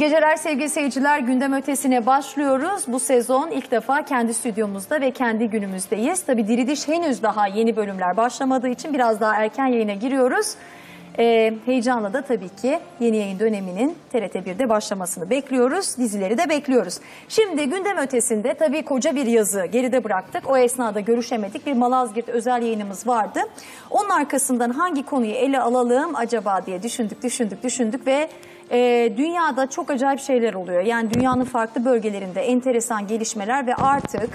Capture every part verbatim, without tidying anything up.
geceler sevgili seyirciler, gündem ötesine başlıyoruz. Bu sezon ilk defa kendi stüdyomuzda ve kendi günümüzdeyiz. Tabii Diriliş henüz daha yeni bölümler başlamadığı için biraz daha erken yayına giriyoruz. Ee, heyecanla da tabii ki yeni yayın döneminin T R T bir'de başlamasını bekliyoruz. Dizileri de bekliyoruz. Şimdi gündem ötesinde tabii koca bir yazı geride bıraktık. O esnada görüşemedik. Bir Malazgirt özel yayınımız vardı. Onun arkasından hangi konuyu ele alalım acaba diye düşündük, düşündük, düşündük ve e, dünyada çok acayip şeyler oluyor. Yani dünyanın farklı bölgelerinde enteresan gelişmeler ve artık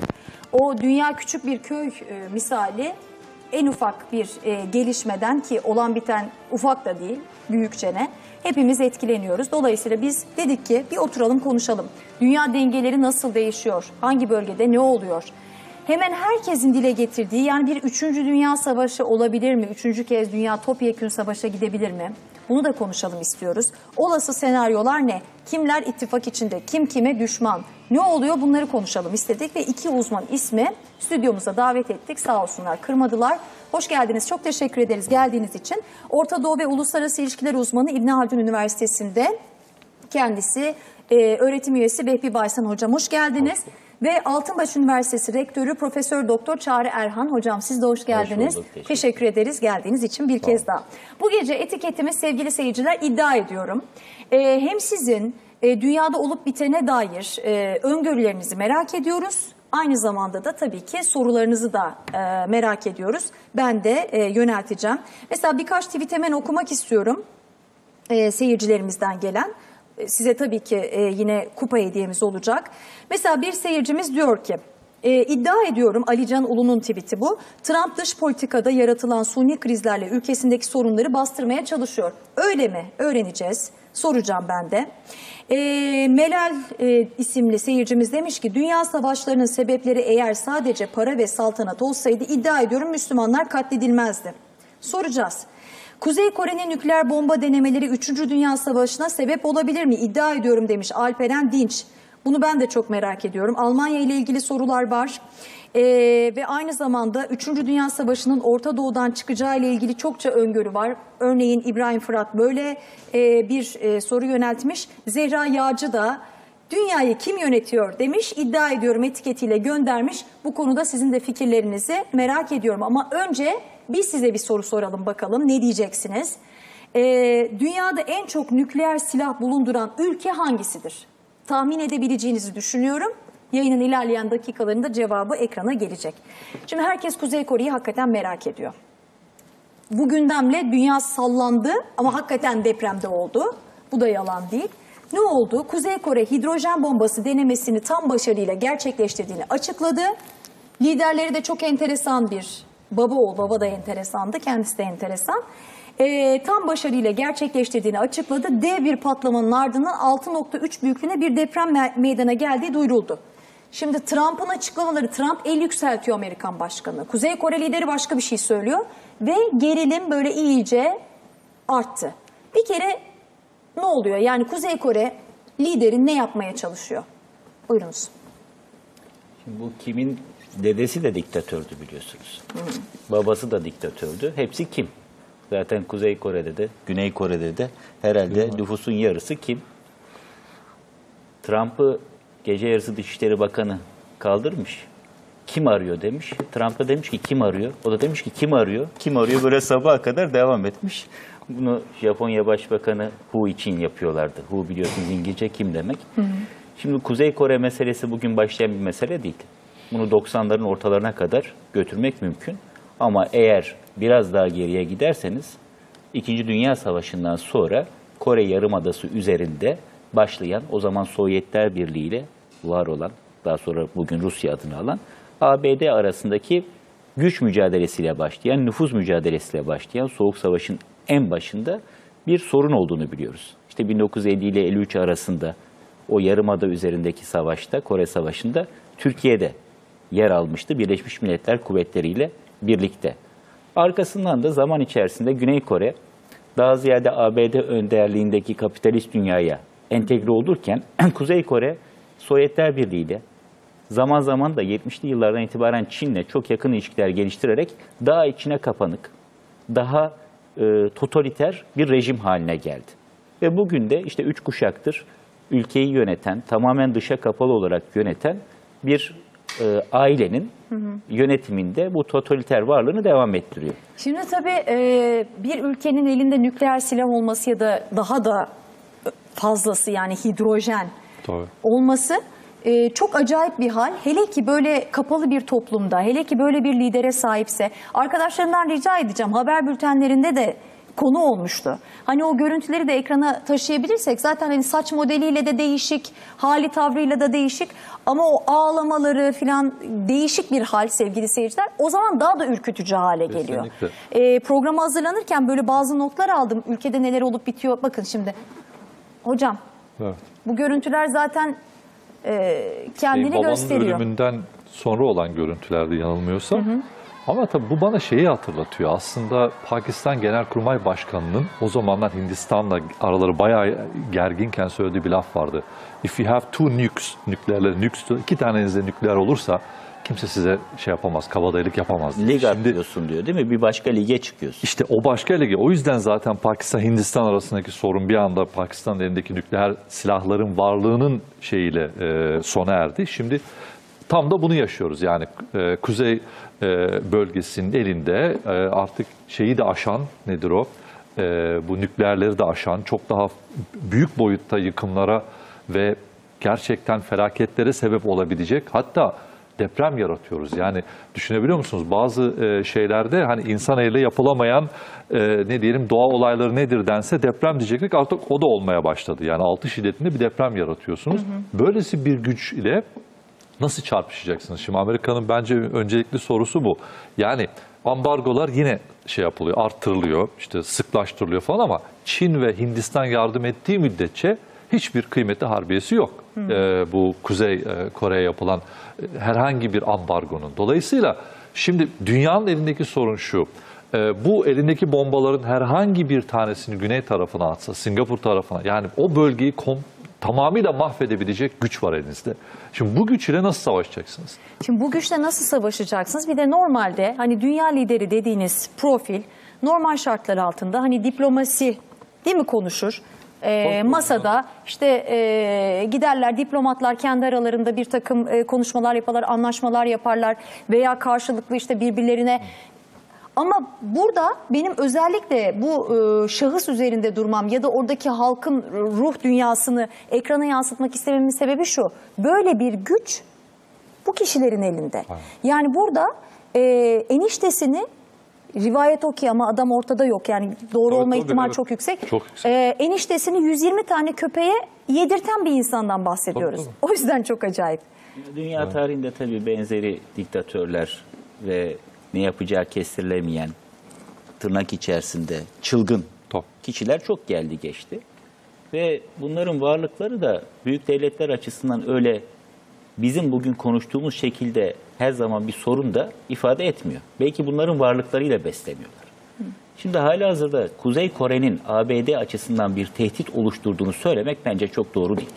o dünya küçük bir köy e, misali en ufak bir e, gelişmeden, ki olan biten ufak da değil, büyükçene, hepimiz etkileniyoruz. Dolayısıyla biz dedik ki bir oturalım konuşalım. Dünya dengeleri nasıl değişiyor? Hangi bölgede ne oluyor? Hemen herkesin dile getirdiği, yani bir üçüncü Dünya Savaşı olabilir mi? Üçüncü kez dünya topyekün savaşa gidebilir mi? Bunu da konuşalım istiyoruz. Olası senaryolar ne? Kimler ittifak içinde? Kim kime düşman? Ne oluyor? Bunları konuşalım istedik ve iki uzman ismi stüdyomuza davet ettik. Sağ olsunlar, kırmadılar. Hoş geldiniz. Çok teşekkür ederiz geldiğiniz için. Orta Doğu ve Uluslararası İlişkiler uzmanı İbn Haldun Üniversitesi'nde kendisi e, öğretim üyesi Vehbi Baysan hocam. Hoş geldiniz. Ve Altınbaş Üniversitesi Rektörü Profesör Doktor Çağrı Erhan hocam, siz de hoş geldiniz. Hoş bulduk, teşekkür, teşekkür ederiz geldiğiniz için bir kez daha. Bu gece etiketimiz sevgili seyirciler, iddia ediyorum. Ee, hem sizin e, dünyada olup bitene dair e, öngörülerinizi merak ediyoruz. Aynı zamanda da tabii ki sorularınızı da e, merak ediyoruz. Ben de e, yönelteceğim. Mesela birkaç tweet hemen okumak istiyorum e, seyircilerimizden gelen. Size tabii ki e, yine kupa hediyemiz olacak. Mesela bir seyircimiz diyor ki, e, iddia ediyorum, Alican Ulu'nun tweet'i bu. Trump dış politikada yaratılan suni krizlerle ülkesindeki sorunları bastırmaya çalışıyor. Öyle mi? Öğreneceğiz. Soracağım ben de. E, Melal e, isimli seyircimiz demiş ki, dünya savaşlarının sebepleri eğer sadece para ve saltanat olsaydı iddia ediyorum Müslümanlar katledilmezdi. Soracağız. Kuzey Kore'nin nükleer bomba denemeleri üçüncü Dünya Savaşı'na sebep olabilir mi? İddia ediyorum demiş Alperen Dinç. Bunu ben de çok merak ediyorum. Almanya ile ilgili sorular var. Ee, ve aynı zamanda üçüncü Dünya Savaşı'nın Orta Doğu'dan çıkacağı ile ilgili çokça öngörü var. Örneğin İbrahim Fırat böyle e, bir e, soru yöneltmiş. Zehra Yağcı da dünyayı kim yönetiyor demiş. İddia ediyorum etiketiyle göndermiş. Bu konuda sizin de fikirlerinizi merak ediyorum. Ama önce biz size bir soru soralım bakalım, ne diyeceksiniz? Ee, dünyada en çok nükleer silah bulunduran ülke hangisidir? Tahmin edebileceğinizi düşünüyorum. Yayının ilerleyen dakikalarında cevabı ekrana gelecek. Şimdi herkes Kuzey Kore'yi hakikaten merak ediyor. Bu gündemle dünya sallandı ama hakikaten depremde oldu. Bu da yalan değil. Ne oldu? Kuzey Kore hidrojen bombası denemesini tam başarıyla gerçekleştirdiğini açıkladı. Liderleri de çok enteresan bir baba oğul, baba da enteresandı, kendisi de enteresan. E, tam başarıyla gerçekleştirdiğini açıkladı. Dev bir patlamanın ardından altı nokta üç büyüklüğüne bir deprem me meydana geldiği duyuruldu. Şimdi Trump'ın açıklamaları, Trump el yükseltiyor Amerikan başkanı. Kuzey Kore lideri başka bir şey söylüyor ve gerilim böyle iyice arttı. Bir kere ne oluyor? Yani Kuzey Kore lideri ne yapmaya çalışıyor? Buyurunuz. Şimdi bu kimin? Dedesi de diktatördü biliyorsunuz. Hmm. Babası da diktatördü. Hepsi kim? Zaten Kuzey Kore'de de, Güney Kore'de de herhalde hmm. nüfusun yarısı kim? Trump'ı gece yarısı Dışişleri Bakanı kaldırmış. Kim arıyor demiş. Trump'a demiş ki kim arıyor? O da demiş ki kim arıyor? Kim arıyor? Böyle sabaha kadar devam etmiş. Bunu Japonya Başbakanı Hu için yapıyorlardı. Hu biliyorsunuz İngilizce kim demek. Hmm. Şimdi Kuzey Kore meselesi bugün başlayan bir mesele değil. Bunu doksanların ortalarına kadar götürmek mümkün. Ama eğer biraz daha geriye giderseniz İkinci Dünya Savaşı'ndan sonra Kore Yarımadası üzerinde başlayan, o zaman Sovyetler Birliği ile var olan, daha sonra bugün Rusya adını alan A B D arasındaki güç mücadelesiyle başlayan, nüfuz mücadelesiyle başlayan Soğuk Savaş'ın en başında bir sorun olduğunu biliyoruz. İşte bin dokuz yüz elli ile elli üç arasında o Yarımada üzerindeki savaşta, Kore Savaşı'nda Türkiye'de yer almıştı Birleşmiş Milletler kuvvetleriyle birlikte. Arkasından da zaman içerisinde Güney Kore daha ziyade A B D önderliğindeki kapitalist dünyaya entegre olurken Kuzey Kore Sovyetler Birliği ile zaman zaman da yetmişli yıllardan itibaren Çin'le çok yakın ilişkiler geliştirerek daha içine kapanık, daha e, totaliter bir rejim haline geldi. Ve bugün de işte üç kuşaktır ülkeyi yöneten, tamamen dışa kapalı olarak yöneten bir e, ailenin hı hı. yönetiminde bu totaliter varlığını devam ettiriyor. Şimdi tabii e, bir ülkenin elinde nükleer silah olması ya da daha da fazlası, yani hidrojen Tabii. olması e, çok acayip bir hal. Hele ki böyle kapalı bir toplumda, hele ki böyle bir lidere sahipse, arkadaşlarımdan rica edeceğim, haber bültenlerinde de konu olmuştu. Hani o görüntüleri de ekrana taşıyabilirsek, zaten hani saç modeliyle de değişik, hali tavrıyla da değişik, ama o ağlamaları falan değişik bir hal sevgili seyirciler. O zaman daha da ürkütücü hale geliyor. E, programa hazırlanırken böyle bazı notlar aldım. Ülkede neler olup bitiyor. Bakın şimdi. Hocam, evet. bu görüntüler zaten e, kendini şey, gösteriyor. Babanın ölümünden sonra olan görüntülerdi yanılmıyorsam. Hı hı. Ama tabii bu bana şeyi hatırlatıyor. Aslında Pakistan Genelkurmay Başkanı'nın o zamanlar Hindistan'la araları bayağı gerginken söylediği bir laf vardı. If you have two nukes, nükleerler, nukes, iki tanenizde nükleer olursa kimse size şey yapamaz, kabadayılık yapamaz. Lig atlıyorsun diyor, değil mi? Bir başka lige çıkıyorsun. İşte o başka lige. O yüzden zaten Pakistan-Hindistan arasındaki sorun bir anda Pakistan'ın elindeki nükleer silahların varlığının şeyiyle e, sona erdi. Şimdi tam da bunu yaşıyoruz. Yani e, kuzey e, bölgesinin elinde e, artık şeyi de aşan, nedir o? E, bu nükleerleri de aşan, çok daha büyük boyutta yıkımlara ve gerçekten felaketlere sebep olabilecek, hatta deprem yaratıyoruz. Yani düşünebiliyor musunuz? Bazı e, şeylerde hani insan eliyle yapılamayan e, ne diyelim doğa olayları nedir dense deprem diyecektik, artık o da olmaya başladı. Yani altı şiddetinde bir deprem yaratıyorsunuz. Hı hı. Böylesi bir güç ile nasıl çarpışacaksınız? Şimdi Amerika'nın bence öncelikli sorusu bu. Yani ambargolar yine şey yapılıyor, arttırılıyor, işte sıklaştırılıyor falan, ama Çin ve Hindistan yardım ettiği müddetçe hiçbir kıymeti harbiyesi yok. Hmm. Ee, bu Kuzey e, Kore'ye yapılan e, herhangi bir ambargonun. Dolayısıyla şimdi dünyanın elindeki sorun şu. E, bu elindeki bombaların herhangi bir tanesini güney tarafına atsa, Singapur tarafına, yani o bölgeyi kom tamamıyla mahvedebilecek güç var elinizde. Şimdi bu güç ile nasıl savaşacaksınız? Şimdi bu güçle nasıl savaşacaksınız? Bir de normalde hani dünya lideri dediğiniz profil normal şartlar altında hani diplomasi değil mi konuşur? E, masada işte e, giderler, diplomatlar kendi aralarında bir takım e, konuşmalar yaparlar, anlaşmalar yaparlar veya karşılıklı işte birbirlerine. Ama burada benim özellikle bu e, şahıs üzerinde durmam ya da oradaki halkın ruh dünyasını ekrana yansıtmak istememin sebebi şu: böyle bir güç bu kişilerin elinde. Aynen. Yani burada e, eniştesini, rivayet o ki ama adam ortada yok, yani doğru evet, olma ihtimali evet. çok yüksek. Çok yüksek. E, eniştesini yüz yirmi tane köpeğe yedirten bir insandan bahsediyoruz. Tabii, tabii. O yüzden çok acayip. Dünya evet. tarihinde tabii benzeri diktatörler ve ne yapacağı kestirilemeyen, tırnak içerisinde çılgın Top. kişiler çok geldi geçti. Ve bunların varlıkları da büyük devletler açısından öyle bizim bugün konuştuğumuz şekilde her zaman bir sorun da ifade etmiyor. Belki bunların varlıklarıyla besleniyorlar. Hı. Şimdi halihazırda Kuzey Kore'nin A B D açısından bir tehdit oluşturduğunu söylemek bence çok doğru değil.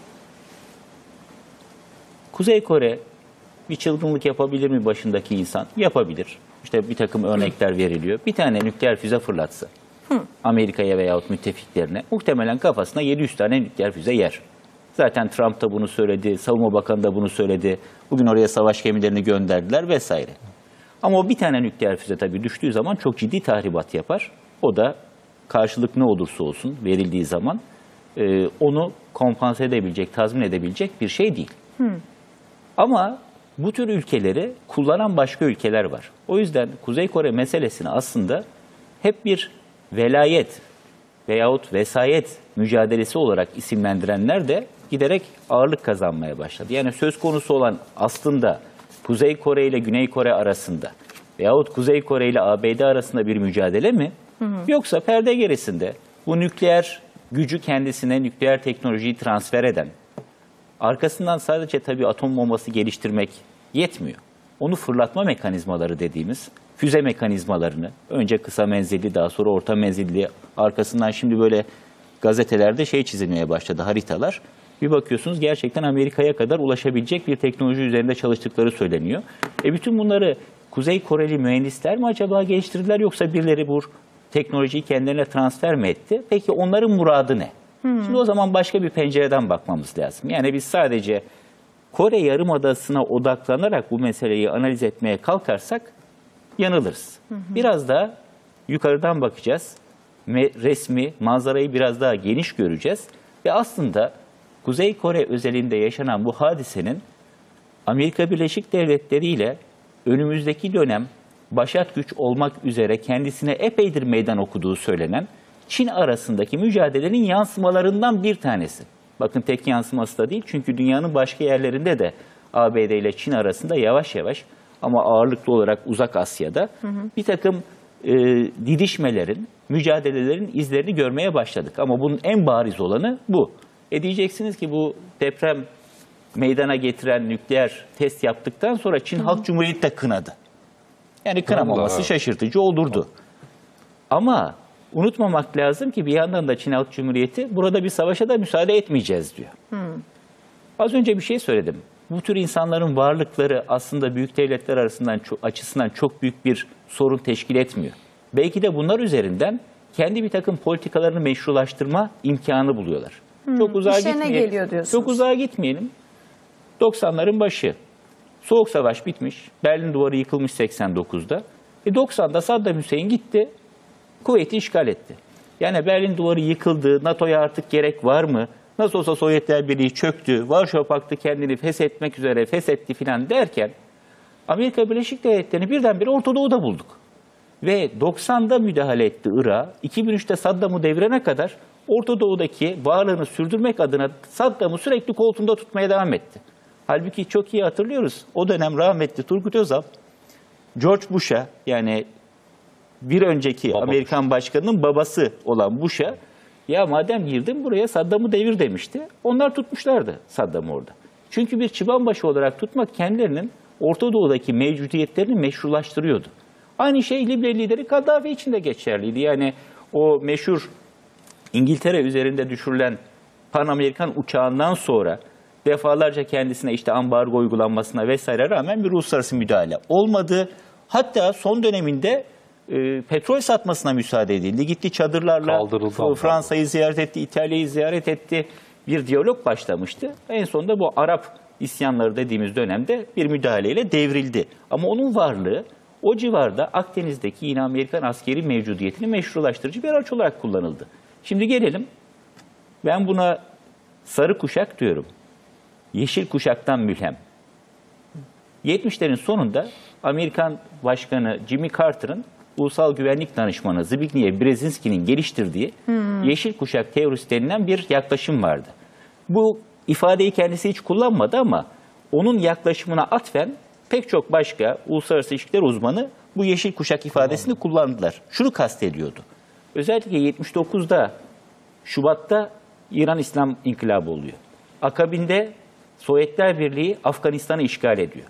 Kuzey Kore bir çılgınlık yapabilir mi başındaki insan? Yapabilir. İşte bir takım örnekler veriliyor. Bir tane nükleer füze fırlatsa Amerika'ya veyahut müttefiklerine muhtemelen kafasına yedi yüz tane nükleer füze yer. Zaten Trump da bunu söyledi, Savunma Bakanı da bunu söyledi. Bugün oraya savaş gemilerini gönderdiler vesaire. Ama o bir tane nükleer füze tabii düştüğü zaman çok ciddi tahribat yapar. O da karşılık ne olursa olsun verildiği zaman e, onu kompanse edebilecek, tazmin edebilecek bir şey değil. Hı. Ama bu tür ülkeleri kullanan başka ülkeler var. O yüzden Kuzey Kore meselesini aslında hep bir velayet veyahut vesayet mücadelesi olarak isimlendirenler de giderek ağırlık kazanmaya başladı. Yani söz konusu olan aslında Kuzey Kore ile Güney Kore arasında veyahut Kuzey Kore ile A B D arasında bir mücadele mi? Hı hı. Yoksa perde gerisinde bu nükleer gücü kendisine, nükleer teknolojiyi transfer eden, arkasından sadece tabii atom bombası geliştirmek yetmiyor. Onu fırlatma mekanizmaları dediğimiz füze mekanizmalarını, önce kısa menzilli, daha sonra orta menzilli, arkasından şimdi böyle gazetelerde şey çizilmeye başladı, haritalar. Bir bakıyorsunuz gerçekten Amerika'ya kadar ulaşabilecek bir teknoloji üzerinde çalıştıkları söyleniyor. E bütün bunları Kuzey Koreli mühendisler mi acaba geliştirdiler, yoksa birileri bu teknolojiyi kendilerine transfer mi etti? Peki onların muradı ne? Şimdi o zaman başka bir pencereden bakmamız lazım. Yani biz sadece Kore Yarımadası'na odaklanarak bu meseleyi analiz etmeye kalkarsak yanılırız. Hı hı. Biraz da yukarıdan bakacağız. Resmi, manzarayı biraz daha geniş göreceğiz. Ve aslında Kuzey Kore özelinde yaşanan bu hadisenin Amerika Birleşik Devletleri ile önümüzdeki dönem başat güç olmak üzere kendisine epeydir meydan okuduğu söylenen Çin arasındaki mücadelenin yansımalarından bir tanesi. Bakın tek yansıması da değil, çünkü dünyanın başka yerlerinde de A B D ile Çin arasında yavaş yavaş ama ağırlıklı olarak Uzak Asya'da hı hı. bir takım e, didişmelerin, mücadelelerin izlerini görmeye başladık. Ama bunun en bariz olanı bu. E diyeceksiniz ki bu deprem meydana getiren nükleer test yaptıktan sonra Çin hı hı. Halk Cumhuriyeti de kınadı. Yani kınamaması Allah, şaşırtıcı olurdu. Ama unutmamak lazım ki bir yandan da Çin Halk Cumhuriyeti burada bir savaşa da müsaade etmeyeceğiz diyor. Hmm. Az önce bir şey söyledim. Bu tür insanların varlıkları aslında büyük devletler arasından çok, açısından çok büyük bir sorun teşkil etmiyor. Belki de bunlar üzerinden kendi bir takım politikalarını meşrulaştırma imkanı buluyorlar. Hmm. Çok uzağa gitmeyelim. Çok uzağa gitmeyelim. doksanların başı. Soğuk Savaş bitmiş. Berlin Duvarı yıkılmış seksen dokuzda. E doksan'da Saddam Hüseyin gitti. Kuveyt'i işgal etti. Yani Berlin Duvarı yıkıldı, NATO'ya artık gerek var mı? Nasıl olsa Sovyetler Birliği çöktü, Varşova Paktı kendini feshetmek üzere feshetti filan derken Amerika Birleşik Devletleri'ni birdenbire Orta Doğu'da bulduk. Ve doksan'da müdahale etti Irak'a, iki bin üç'te Saddam'ı devirene kadar Orta Doğu'daki varlığını sürdürmek adına Saddam'ı sürekli koltuğunda tutmaya devam etti. Halbuki çok iyi hatırlıyoruz, o dönem rahmetli Turgut Özal, George Bush'a, yani bir önceki Baba. Amerikan başkanının babası olan Bush'a, ya madem girdin buraya Saddam'ı devir demişti. Onlar tutmuşlardı Saddam'ı orada. Çünkü bir çıbanbaşı olarak tutmak kendilerinin Orta Doğu'daki mevcudiyetlerini meşrulaştırıyordu. Aynı şey Libya lideri Kaddafi için de geçerliydi. Yani o meşhur İngiltere üzerinde düşürülen Pan-Amerikan uçağından sonra defalarca kendisine işte ambargo uygulanmasına vesaire rağmen bir uluslararası müdahale olmadı. Hatta son döneminde e, petrol satmasına müsaade edildi. Gitti çadırlarla Fransa'yı ziyaret etti, İtalya'yı ziyaret etti. Bir diyalog başlamıştı. En sonunda bu Arap isyanları dediğimiz dönemde bir müdahaleyle devrildi. Ama onun varlığı o civarda Akdeniz'deki yine Amerikan askeri mevcudiyetini meşrulaştırıcı bir araç olarak kullanıldı. Şimdi gelelim, ben buna sarı kuşak diyorum. Yeşil kuşaktan mülhem. yetmişlerin sonunda Amerikan Başkanı Jimmy Carter'ın Ulusal Güvenlik Danışmanı Zbigniew Brzezinski'nin geliştirdiği hmm. yeşil kuşak teorisi denilen bir yaklaşım vardı. Bu ifadeyi kendisi hiç kullanmadı ama onun yaklaşımına atfen pek çok başka uluslararası ilişkiler uzmanı bu yeşil kuşak ifadesini hmm. kullandılar. Şunu kastediyordu. Özellikle yetmiş dokuzda Şubat'ta İran İslam İnkılabı oluyor. Akabinde Sovyetler Birliği Afganistan'ı işgal ediyor.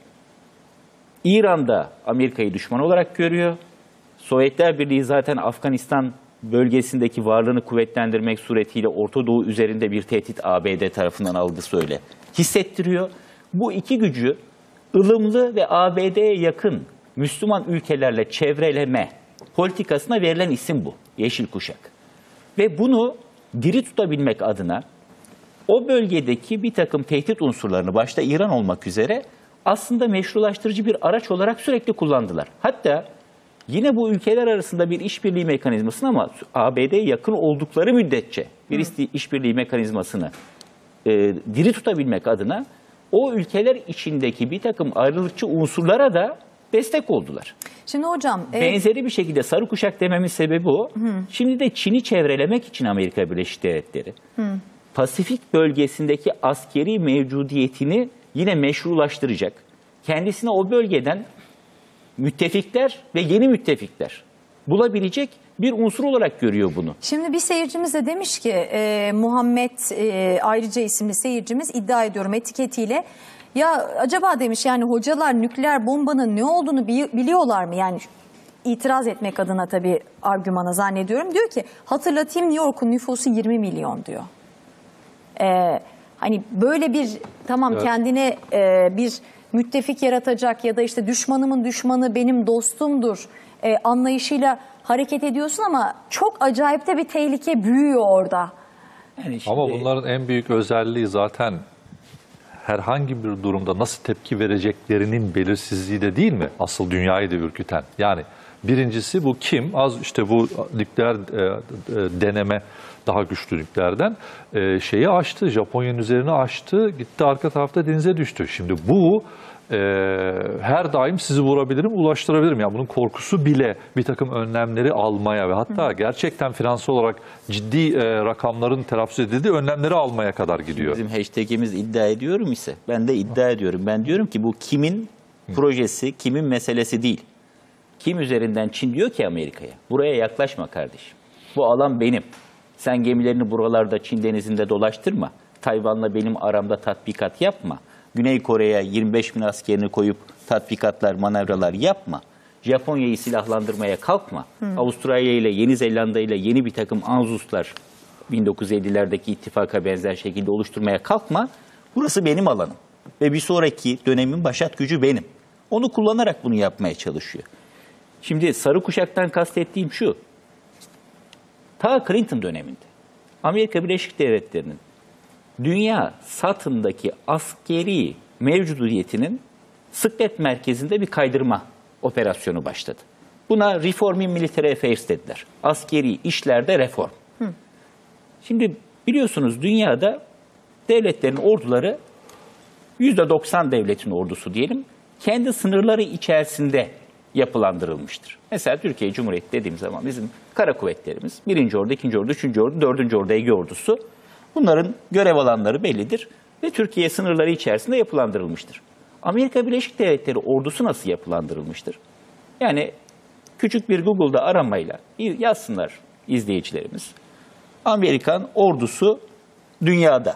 İran'da Amerika'yı düşman olarak görüyor. Sovyetler Birliği zaten Afganistan bölgesindeki varlığını kuvvetlendirmek suretiyle Orta Doğu üzerinde bir tehdit A B D tarafından algısı öyle hissettiriyor. Bu iki gücü ılımlı ve A B D'ye yakın Müslüman ülkelerle çevreleme politikasına verilen isim bu, Yeşil Kuşak. Ve bunu diri tutabilmek adına o bölgedeki bir takım tehdit unsurlarını başta İran olmak üzere aslında meşrulaştırıcı bir araç olarak sürekli kullandılar. Hatta yine bu ülkeler arasında bir işbirliği mekanizmasını ama A B D'ye yakın oldukları müddetçe bir işbirliği mekanizmasını e, diri tutabilmek adına o ülkeler içindeki bir takım ayrılıkçı unsurlara da destek oldular. Şimdi hocam... E... Benzeri bir şekilde sarı kuşak dememin sebebi o. Hı. Şimdi de Çin'i çevrelemek için Amerika Birleşik Devletleri Hı. Pasifik bölgesindeki askeri mevcudiyetini yine meşrulaştıracak. Kendisine o bölgeden müttefikler ve yeni müttefikler bulabilecek bir unsur olarak görüyor bunu. Şimdi bir seyircimiz de demiş ki e, Muhammed e, ayrıca isimli seyircimiz iddia ediyorum etiketiyle. Ya acaba demiş yani hocalar nükleer bombanın ne olduğunu biliyorlar mı? Yani itiraz etmek adına tabii argümana zannediyorum. Diyor ki hatırlatayım New York'un nüfusu yirmi milyon diyor. Ee, hani böyle bir tamam evet. kendine e, bir müttefik yaratacak ya da işte düşmanımın düşmanı benim dostumdur e, anlayışıyla hareket ediyorsun ama çok acayip de bir tehlike büyüyor orada. Yani şimdi, Ama bunların en büyük özelliği zaten herhangi bir durumda nasıl tepki vereceklerinin belirsizliği de değil mi? Asıl dünyayı da ürküten. Yani birincisi bu kim? Az işte bu nükleer e, e, deneme daha güçlü nükleerden e, şeyi aştı. Japonya'nın üzerine aştı. Gitti arka tarafta denize düştü. Şimdi bu e, her daim sizi vurabilirim, ulaştırabilirim. Yani bunun korkusu bile bir takım önlemleri almaya ve hatta Hı. gerçekten finansal olarak ciddi e, rakamların telaffuz edildiği önlemleri almaya kadar gidiyor. Bizim hashtagimiz iddia ediyorum ise ben de iddia ediyorum. Ben diyorum ki bu kimin Hı. projesi, kimin meselesi değil. Kim üzerinden Çin diyor ki Amerika'ya, buraya yaklaşma kardeşim. Bu alan benim. Sen gemilerini buralarda Çin denizinde dolaştırma. Tayvan'la benim aramda tatbikat yapma. Güney Kore'ye yirmi beş bin askerini koyup tatbikatlar, manevralar yapma. Japonya'yı silahlandırmaya kalkma. Hı. Avustralya ile Yeni Zelanda ile yeni bir takım ANZUS'lar bin dokuz yüz ellilerdeki ittifaka benzer şekilde oluşturmaya kalkma. Burası benim alanım. Ve bir sonraki dönemin başat gücü benim. Onu kullanarak bunu yapmaya çalışıyor. Şimdi sarı kuşaktan kastettiğim şu. Ta Clinton döneminde Amerika Birleşik Devletleri'nin dünya satındaki askeri mevcudiyetinin sıklet merkezinde bir kaydırma operasyonu başladı. Buna Reform in Military Affairs dediler. Askeri işlerde reform. Hı. Şimdi biliyorsunuz dünyada devletlerin orduları yüzde doksan devletin ordusu diyelim kendi sınırları içerisinde yapılandırılmıştır. Mesela Türkiye Cumhuriyeti dediğim zaman bizim kara kuvvetlerimiz birinci ordu, ikinci ordu, üçüncü ordu, dördüncü ordu, Ege ordusu bunların görev alanları bellidir ve Türkiye sınırları içerisinde yapılandırılmıştır. Amerika Birleşik Devletleri ordusu nasıl yapılandırılmıştır? Yani küçük bir Google'da aramayla yazsınlar izleyicilerimiz. Amerikan ordusu dünyada.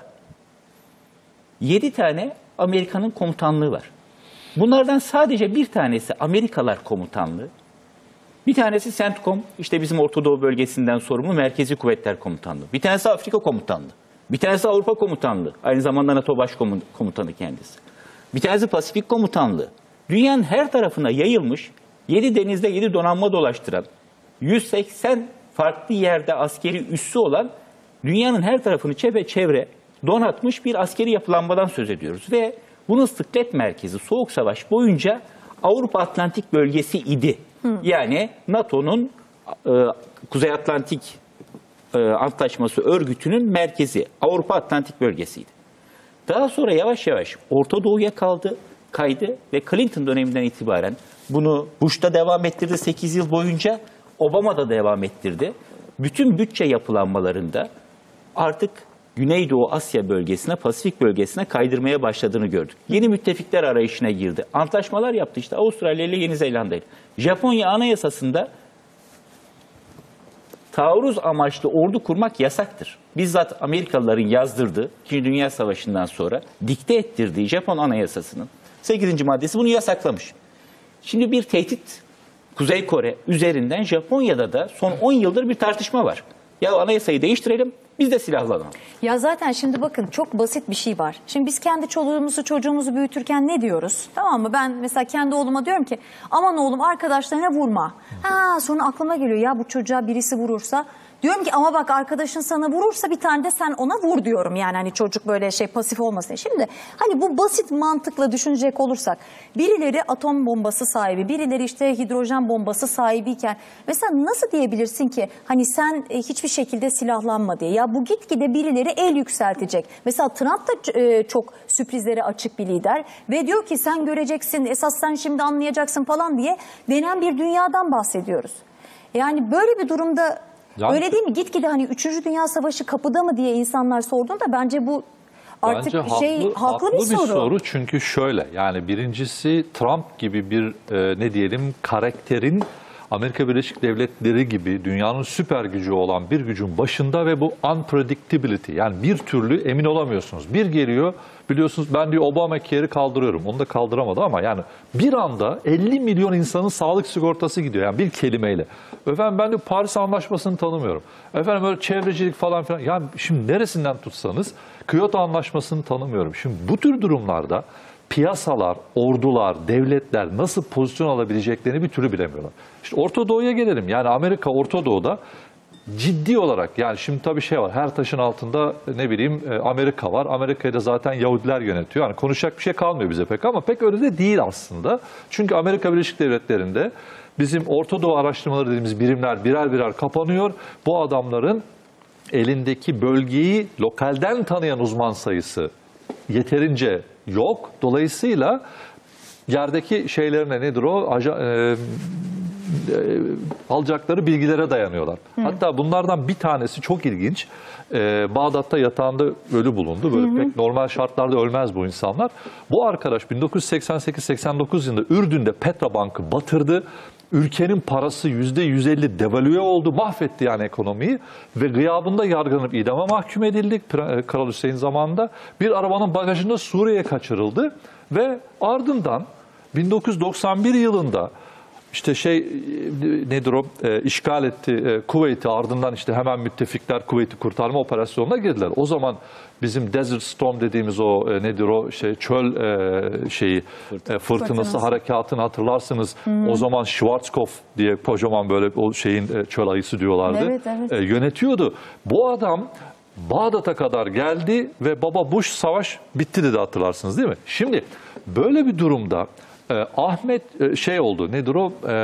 yedi tane Amerika'nın komutanlığı var. Bunlardan sadece bir tanesi Amerikalar Komutanlığı, bir tanesi CENTCOM, işte bizim Orta Doğu bölgesinden sorumlu Merkezi Kuvvetler Komutanlığı, bir tanesi Afrika Komutanlığı, bir tanesi Avrupa Komutanlığı, aynı zamanda NATO Başkomutanı kendisi, bir tanesi Pasifik Komutanlığı. Dünyanın her tarafına yayılmış, yedi denizde yedi donanma dolaştıran, yüz seksen farklı yerde askeri üssü olan, dünyanın her tarafını çepeçevre donatmış bir askeri yapılanmadan söz ediyoruz ve bunun sıklet merkezi Soğuk Savaş boyunca Avrupa Atlantik bölgesi idi. Hı. Yani NATO'nun e, Kuzey Atlantik e, Antlaşması örgütünün merkezi Avrupa Atlantik bölgesiydi. Daha sonra yavaş yavaş Orta Doğu'ya kaldı, kaydı ve Clinton döneminden itibaren bunu Bush'ta devam ettirdi sekiz yıl boyunca, Obama da devam ettirdi. Bütün bütçe yapılanmalarında artık Güneydoğu Asya bölgesine, Pasifik bölgesine kaydırmaya başladığını gördük. Yeni müttefikler arayışına girdi. Antlaşmalar yaptı işte Avustralya ile Yeni Zelanda ile. Japonya Anayasası'nda taarruz amaçlı ordu kurmak yasaktır. Bizzat Amerikalıların yazdırdığı, İkinci Dünya Savaşı'ndan sonra dikte ettirdiği Japon Anayasası'nın sekizinci maddesi bunu yasaklamış. Şimdi bir tehdit Kuzey Kore üzerinden Japonya'da da son on yıldır bir tartışma var. Ya anayasayı değiştirelim, biz de silahlanalım. Ya zaten şimdi bakın çok basit bir şey var. Şimdi biz kendi çoluğumuzu çocuğumuzu büyütürken ne diyoruz? Tamam mı? Ben mesela kendi oğluma diyorum ki aman oğlum arkadaşlarına vurma. Ha, sonra aklıma geliyor ya bu çocuğa birisi vurursa. Diyorum ki ama bak arkadaşın sana vurursa bir tane de sen ona vur diyorum. Yani hani çocuk böyle şey pasif olmasın. Şimdi hani bu basit mantıkla düşünecek olursak birileri atom bombası sahibi, birileri işte hidrojen bombası sahibiyken mesela nasıl diyebilirsin ki hani sen e, hiçbir şekilde silahlanma diye. Ya bu gitgide birileri el yükseltecek. Mesela Trump da e, çok sürprizlere açık bir lider ve diyor ki sen göreceksin esas sen şimdi anlayacaksın falan diye denen bir dünyadan bahsediyoruz. Yani böyle bir durumda Yani, öyle değil mi? Gitgide hani üçüncü Dünya Savaşı kapıda mı diye insanlar sorduğunda bence bu artık bence şey haklı, haklı, haklı bir, bir soru. soru. Çünkü şöyle yani birincisi Trump gibi bir e, ne diyelim karakterin Amerika Birleşik Devletleri gibi dünyanın süper gücü olan bir gücün başında ve bu unpredictability yani bir türlü emin olamıyorsunuz. Bir geliyor biliyorsunuz ben diyor Obamacare'i kaldırıyorum. Onu da kaldıramadı ama yani bir anda elli milyon insanın sağlık sigortası gidiyor yani bir kelimeyle. Efendim ben de Paris Anlaşması'nı tanımıyorum. Efendim öyle çevrecilik falan filan. Yani şimdi neresinden tutsanız Kyoto Anlaşması'nı tanımıyorum. Şimdi bu tür durumlarda piyasalar, ordular, devletler nasıl pozisyon alabileceklerini bir türlü bilemiyorlar. İşte Orta Doğu'ya gelelim. Yani Amerika Orta Doğu'da ciddi olarak, yani şimdi tabii şey var, her taşın altında ne bileyim Amerika var. Amerika'yı da zaten Yahudiler yönetiyor. Yani konuşacak bir şey kalmıyor bize pek, ama pek öyle de değil aslında. Çünkü Amerika Birleşik Devletleri'nde bizim Orta Doğu araştırmaları dediğimiz birimler birer birer kapanıyor. Bu adamların elindeki bölgeyi lokalden tanıyan uzman sayısı yeterince yok. Dolayısıyla yerdeki şeylerine nedir o? Aja, e, E, alacakları bilgilere dayanıyorlar. Hı. Hatta bunlardan bir tanesi çok ilginç. E, Bağdat'ta yatağında ölü bulundu. Böyle hı hı. pek normal şartlarda ölmez bu insanlar. Bu arkadaş bin dokuz yüz seksen sekiz seksen dokuz yılında Ürdün'de Petra Bank'ı batırdı. Ülkenin parası yüzde yüz elli devalüe oldu. Mahvetti yani ekonomiyi. Ve gıyabında yargılanıp idama mahkum edildik. Kral Hüseyin zamanında. Bir arabanın bagajında Suriye'ye kaçırıldı. Ve ardından bin dokuz yüz doksan bir yılında İşte şey nedir o e, işgal etti e, Kuveyt'i, ardından işte hemen müttefikler Kuveyt'i kurtarma operasyonuna girdiler. O zaman bizim Desert Storm dediğimiz o e, nedir o şey çöl e, şeyi Fırtın. e, fırtınası, fırtınası harekatını hatırlarsınız. Hmm. O zaman Schwarzkopf diye kocaman böyle o şeyin e, çöl ayısı diyorlardı. Evet, evet. E, yönetiyordu. Bu adam Bağdat'a kadar geldi ve Baba Bush savaş bitti dedi, hatırlarsınız değil mi? Şimdi böyle bir durumda Ee, Ahmet e, şey oldu, nedir o e,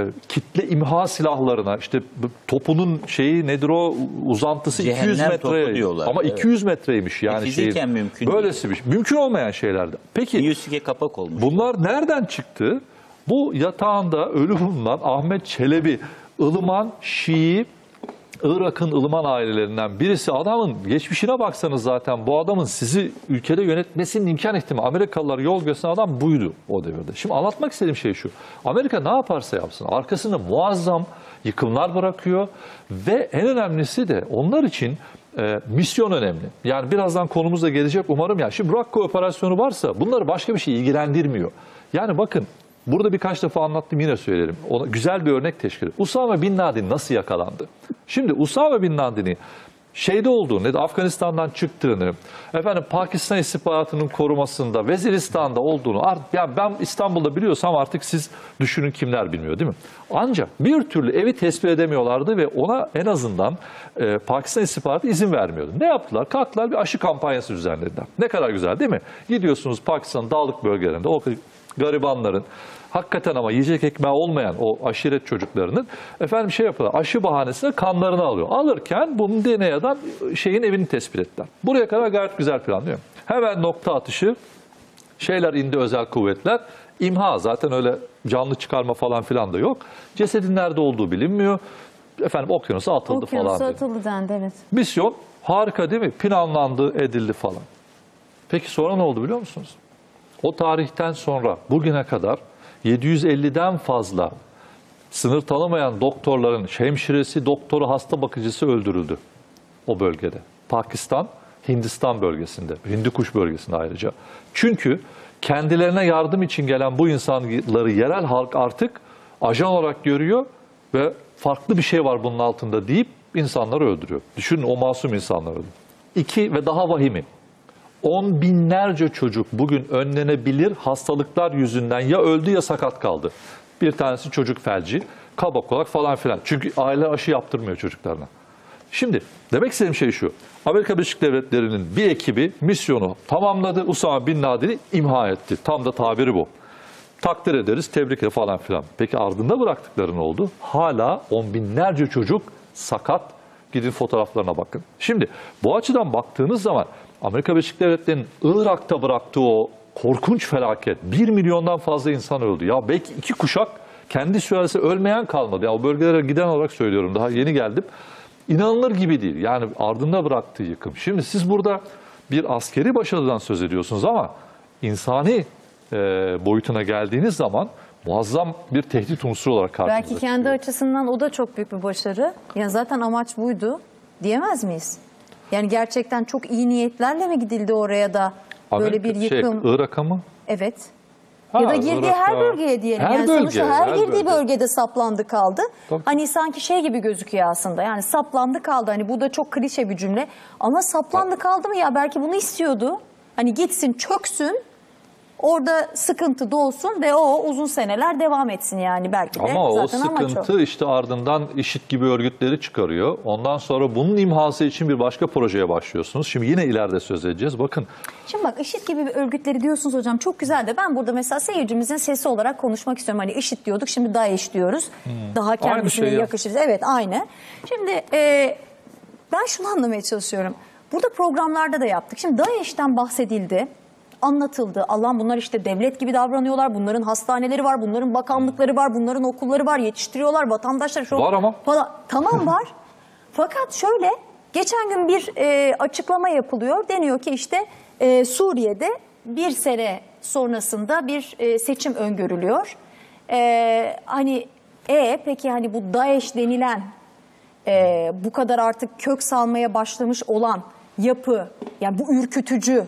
kitle imha silahlarına, işte topunun şeyi nedir o uzantısı Cehennem iki yüz metre diyorlar. Ama evet. iki yüz metreymiş yani. E, fiziken şeyin, mümkün böylesi bir şey. Mümkün olmayan şeylerdi. Peki Yusuf'e kapak olmuş. Bunlar nereden çıktı? Bu yatağında ölü bulunan Ahmet Çelebi, Ilıman Şii, Irak'ın Ilıman ailelerinden birisi. Adamın geçmişine baksanız zaten bu adamın sizi ülkede yönetmesinin imkan ihtimali. Amerikalılar yol gösteren adam buydu o devirde. Şimdi anlatmak istediğim şey şu. Amerika ne yaparsa yapsın arkasında muazzam yıkımlar bırakıyor ve en önemlisi de onlar için e, misyon önemli. Yani birazdan konumuzda gelecek umarım ya. Şimdi Raqqa operasyonu varsa bunları başka bir şey ilgilendirmiyor. Yani bakın, burada birkaç defa anlattım, yine söylerim. Ona güzel bir örnek teşkil ediyor. Usame Bin Laden nasıl yakalandı? Şimdi Usame Bin Laden'i şeyde olduğunu, Afganistan'dan çıktığını, efendim Pakistan istihbaratının korumasında, Veziristan'da olduğunu, artık ya ben İstanbul'da biliyorsam artık siz düşünün kimler bilmiyor değil mi? Ancak bir türlü evi tespit edemiyorlardı ve ona en azından e, Pakistan istihbaratı izin vermiyordu. Ne yaptılar? Kalktılar, bir aşı kampanyası düzenlediler. Ne kadar güzel değil mi? Gidiyorsunuz Pakistan'ın dağlık bölgelerinde, o garibanların, hakikaten ama yiyecek ekmeği olmayan o aşiret çocuklarının efendim şey yapıyorlar, aşı bahanesine kanlarını alıyor. Alırken bunun D N A'dan şeyin evini tespit ettiler. Buraya kadar gayet güzel plan değil mi? Hemen nokta atışı şeyler indi, özel kuvvetler. İmha, zaten öyle canlı çıkarma falan filan da yok. Cesedin nerede olduğu bilinmiyor. Efendim okyanusa atıldı okyanusa falan. Okyanusa atıldı dendi, evet. Misyon harika değil mi? Planlandı, edildi falan. Peki sonra ne oldu biliyor musunuz? O tarihten sonra bugüne kadar yedi yüz elliden fazla sınır tanımayan doktorların hemşiresi, doktoru, hasta bakıcısı öldürüldü o bölgede. Pakistan, Hindistan bölgesinde, Hindikuş bölgesinde ayrıca. Çünkü kendilerine yardım için gelen bu insanları yerel halk artık ajan olarak görüyor ve farklı bir şey var bunun altında deyip insanları öldürüyor. Düşünün, o masum insanları. İki ve daha vahimi. On binlerce çocuk bugün önlenebilir hastalıklar yüzünden ya öldü ya sakat kaldı. Bir tanesi çocuk felci, kaba kulak falan filan. Çünkü aile aşı yaptırmıyor çocuklarına. Şimdi demek istediğim şey şu. Amerika Birleşik Devletleri'nin bir ekibi misyonu tamamladı. Usame Bin Laden'i imha etti. Tam da tabiri bu. Takdir ederiz, tebrik ederiz falan filan. Peki ardında bıraktıkları ne oldu? Hala on binlerce çocuk sakat. Gidin fotoğraflarına bakın. Şimdi bu açıdan baktığınız zaman Amerika Birleşik Devletleri'nin Irak'ta bıraktığı o korkunç felaket, bir milyondan fazla insan öldü. Ya belki iki kuşak kendi sülalesi ölmeyen kalmadı. Ya o bölgelere giden olarak söylüyorum, daha yeni geldim. İnanılır gibi değil. Yani ardında bıraktığı yıkım. Şimdi siz burada bir askeri başarıdan söz ediyorsunuz ama insani e, boyutuna geldiğiniz zaman muazzam bir tehdit unsuru olarak karşınıza Belki kendi çıkıyor. açısından o da çok büyük bir başarı. Yani zaten amaç buydu diyemez miyiz? Yani gerçekten çok iyi niyetlerle mi gidildi oraya da böyle Amerika, bir yıkım? Şey, Irak'a mı? Evet. Ha, ya da girdiği Irak'a, her bölgeye diyelim. Her yani bölge, sonuçta her, her girdiği bölge. bölgede saplandı kaldı. Tabii. Hani sanki şey gibi gözüküyor aslında. Yani saplandı kaldı. Hani bu da çok klişe bir cümle. Ama saplandı kaldı mı ya? Belki bunu istiyordu. Hani gitsin, çöksün. orada sıkıntı doğsun ve o uzun seneler devam etsin yani belki de. Ama o zaten sıkıntı o. işte ardından IŞİD gibi örgütleri çıkarıyor. Ondan sonra bunun imhası için bir başka projeye başlıyorsunuz. Şimdi yine ileride söz edeceğiz. Bakın. Şimdi bak IŞİD gibi bir örgütleri diyorsunuz hocam, çok güzel de ben burada mesela seyircimizin sesi olarak konuşmak istiyorum. Hani IŞİD diyorduk, şimdi DAEŞ diyoruz. Hmm. Daha kendisine şey yakışır. Evet, aynı. Şimdi e, ben şunu anlamaya çalışıyorum. Burada programlarda da yaptık. Şimdi DAEŞ'ten bahsedildi, anlatıldı. Allah'ım bunlar işte devlet gibi davranıyorlar. Bunların hastaneleri var, bunların bakanlıkları var, bunların okulları var, yetiştiriyorlar vatandaşlar. Şu var ama. Falan. Tamam var. Fakat şöyle, geçen gün bir e, açıklama yapılıyor. Deniyor ki işte e, Suriye'de bir sene sonrasında bir e, seçim öngörülüyor. E, hani e peki hani bu DAEŞ denilen e, bu kadar artık kök salmaya başlamış olan yapı, yani bu ürkütücü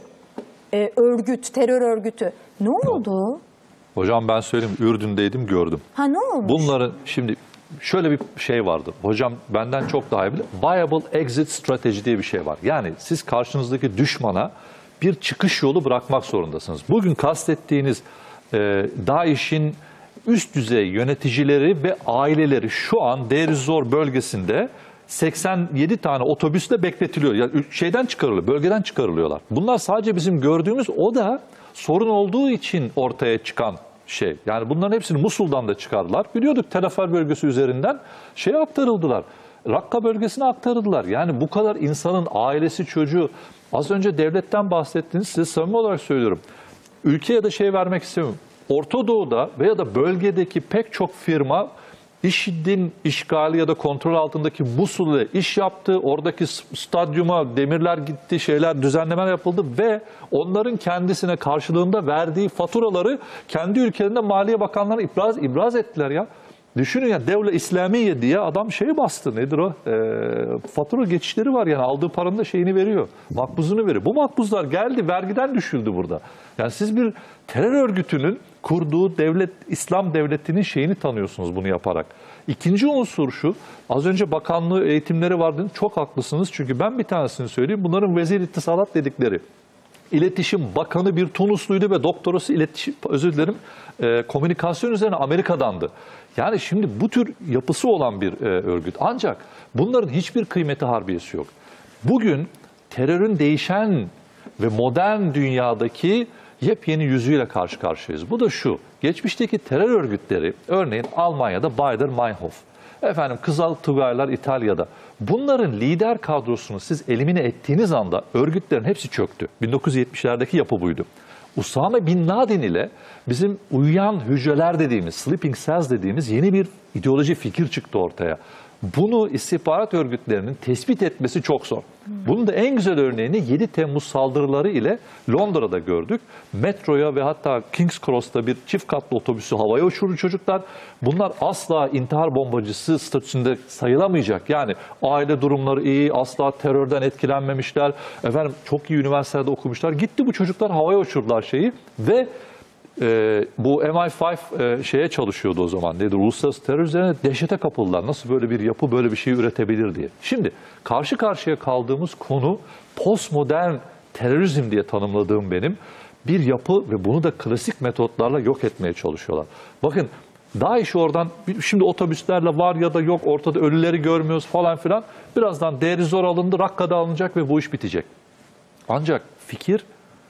e, örgüt, terör örgütü ne oldu? Hocam ben söyleyeyim, Ürdün'deydim, gördüm. Ha, ne olmuş? Bunların şimdi şöyle bir şey vardı. Hocam benden çok daha iyi bilir. Viable exit strateji diye bir şey var. Yani siz karşınızdaki düşmana bir çıkış yolu bırakmak zorundasınız. Bugün kastettiğiniz e, DAEŞ'in üst düzey yöneticileri ve aileleri şu an Deir ez-Zor bölgesinde seksen yedi tane otobüsle bekletiliyor. Yani şeyden çıkarılıyor, bölgeden çıkarılıyorlar. Bunlar sadece bizim gördüğümüz, o da sorun olduğu için ortaya çıkan şey. Yani bunların hepsini Musul'dan da çıkardılar. Biliyorduk, Tel Afar bölgesi üzerinden şeye aktarıldılar. Rakka bölgesine aktarıldılar. Yani bu kadar insanın ailesi, çocuğu. Az önce devletten bahsettiniz, size samimi olarak söylüyorum. Ülkeye de şey vermek istemiyorum. Orta Doğu'da veya da bölgedeki pek çok firma IŞİD'in işgali ya da kontrol altındaki Musul'e iş yaptı. Oradaki stadyuma demirler gitti, şeyler, düzenlemeler yapıldı ve onların kendisine karşılığında verdiği faturaları kendi ülkelerinde Maliye Bakanları ibraz, ibraz ettiler ya. Düşünün ya, Devlet İslamiye diye adam şeyi bastı, nedir o? E, fatura geçişleri var yani, aldığı paranın da şeyini veriyor, makbuzunu veriyor. Bu makbuzlar geldi, vergiden düşüldü burada. Yani siz bir terör örgütünün kurduğu devlet, İslam devletinin şeyini tanıyorsunuz bunu yaparak. İkinci unsur şu, az önce bakanlığı eğitimleri vardı, çok haklısınız çünkü ben bir tanesini söyleyeyim. Bunların vezir ittisalat dedikleri, İletişim Bakanı bir Tunusluydu ve doktorası iletişim, özür dilerim, e, komünikasyon üzerine Amerika'dandı. Yani şimdi bu tür yapısı olan bir e, örgüt. Ancak bunların hiçbir kıymeti harbiyesi yok. Bugün terörün değişen ve modern dünyadaki yepyeni yüzüyle karşı karşıyayız. Bu da şu, geçmişteki terör örgütleri, örneğin Almanya'da Baader-Meinhof, efendim Kızıl Tugaylar İtalya'da, bunların lider kadrosunu siz elimine ettiğiniz anda örgütlerin hepsi çöktü. bin dokuz yüz yetmişlerdeki yapı buydu. Usame Bin Laden ile bizim uyuyan hücreler dediğimiz, sleeping cells dediğimiz yeni bir ideoloji, fikir çıktı ortaya. Bunu istihbarat örgütlerinin tespit etmesi çok zor. Bunun da en güzel örneğini yedi Temmuz saldırıları ile Londra'da gördük. Metroya ve hatta King's Cross'ta bir çift katlı otobüsü havaya uçurdu çocuklar. Bunlar asla intihar bombacısı statüsünde sayılamayacak. Yani aile durumları iyi, asla terörden etkilenmemişler. Efendim çok iyi üniversitede okumuşlar. Gitti bu çocuklar, havaya uçurdular şeyi ve Ee, bu M I beş e, şeye çalışıyordu o zaman. Nedir? Uluslararası terör üzerine dehşete kapıldılar. Nasıl böyle bir yapı böyle bir şey üretebilir diye. Şimdi karşı karşıya kaldığımız konu postmodern terörizm diye tanımladığım benim bir yapı ve bunu da klasik metotlarla yok etmeye çalışıyorlar. Bakın DAEŞ oradan şimdi otobüslerle var ya da yok, ortada ölüleri görmüyoruz falan filan. Birazdan Deir ez-Zor alındı, Rakka'da alınacak ve bu iş bitecek. Ancak fikir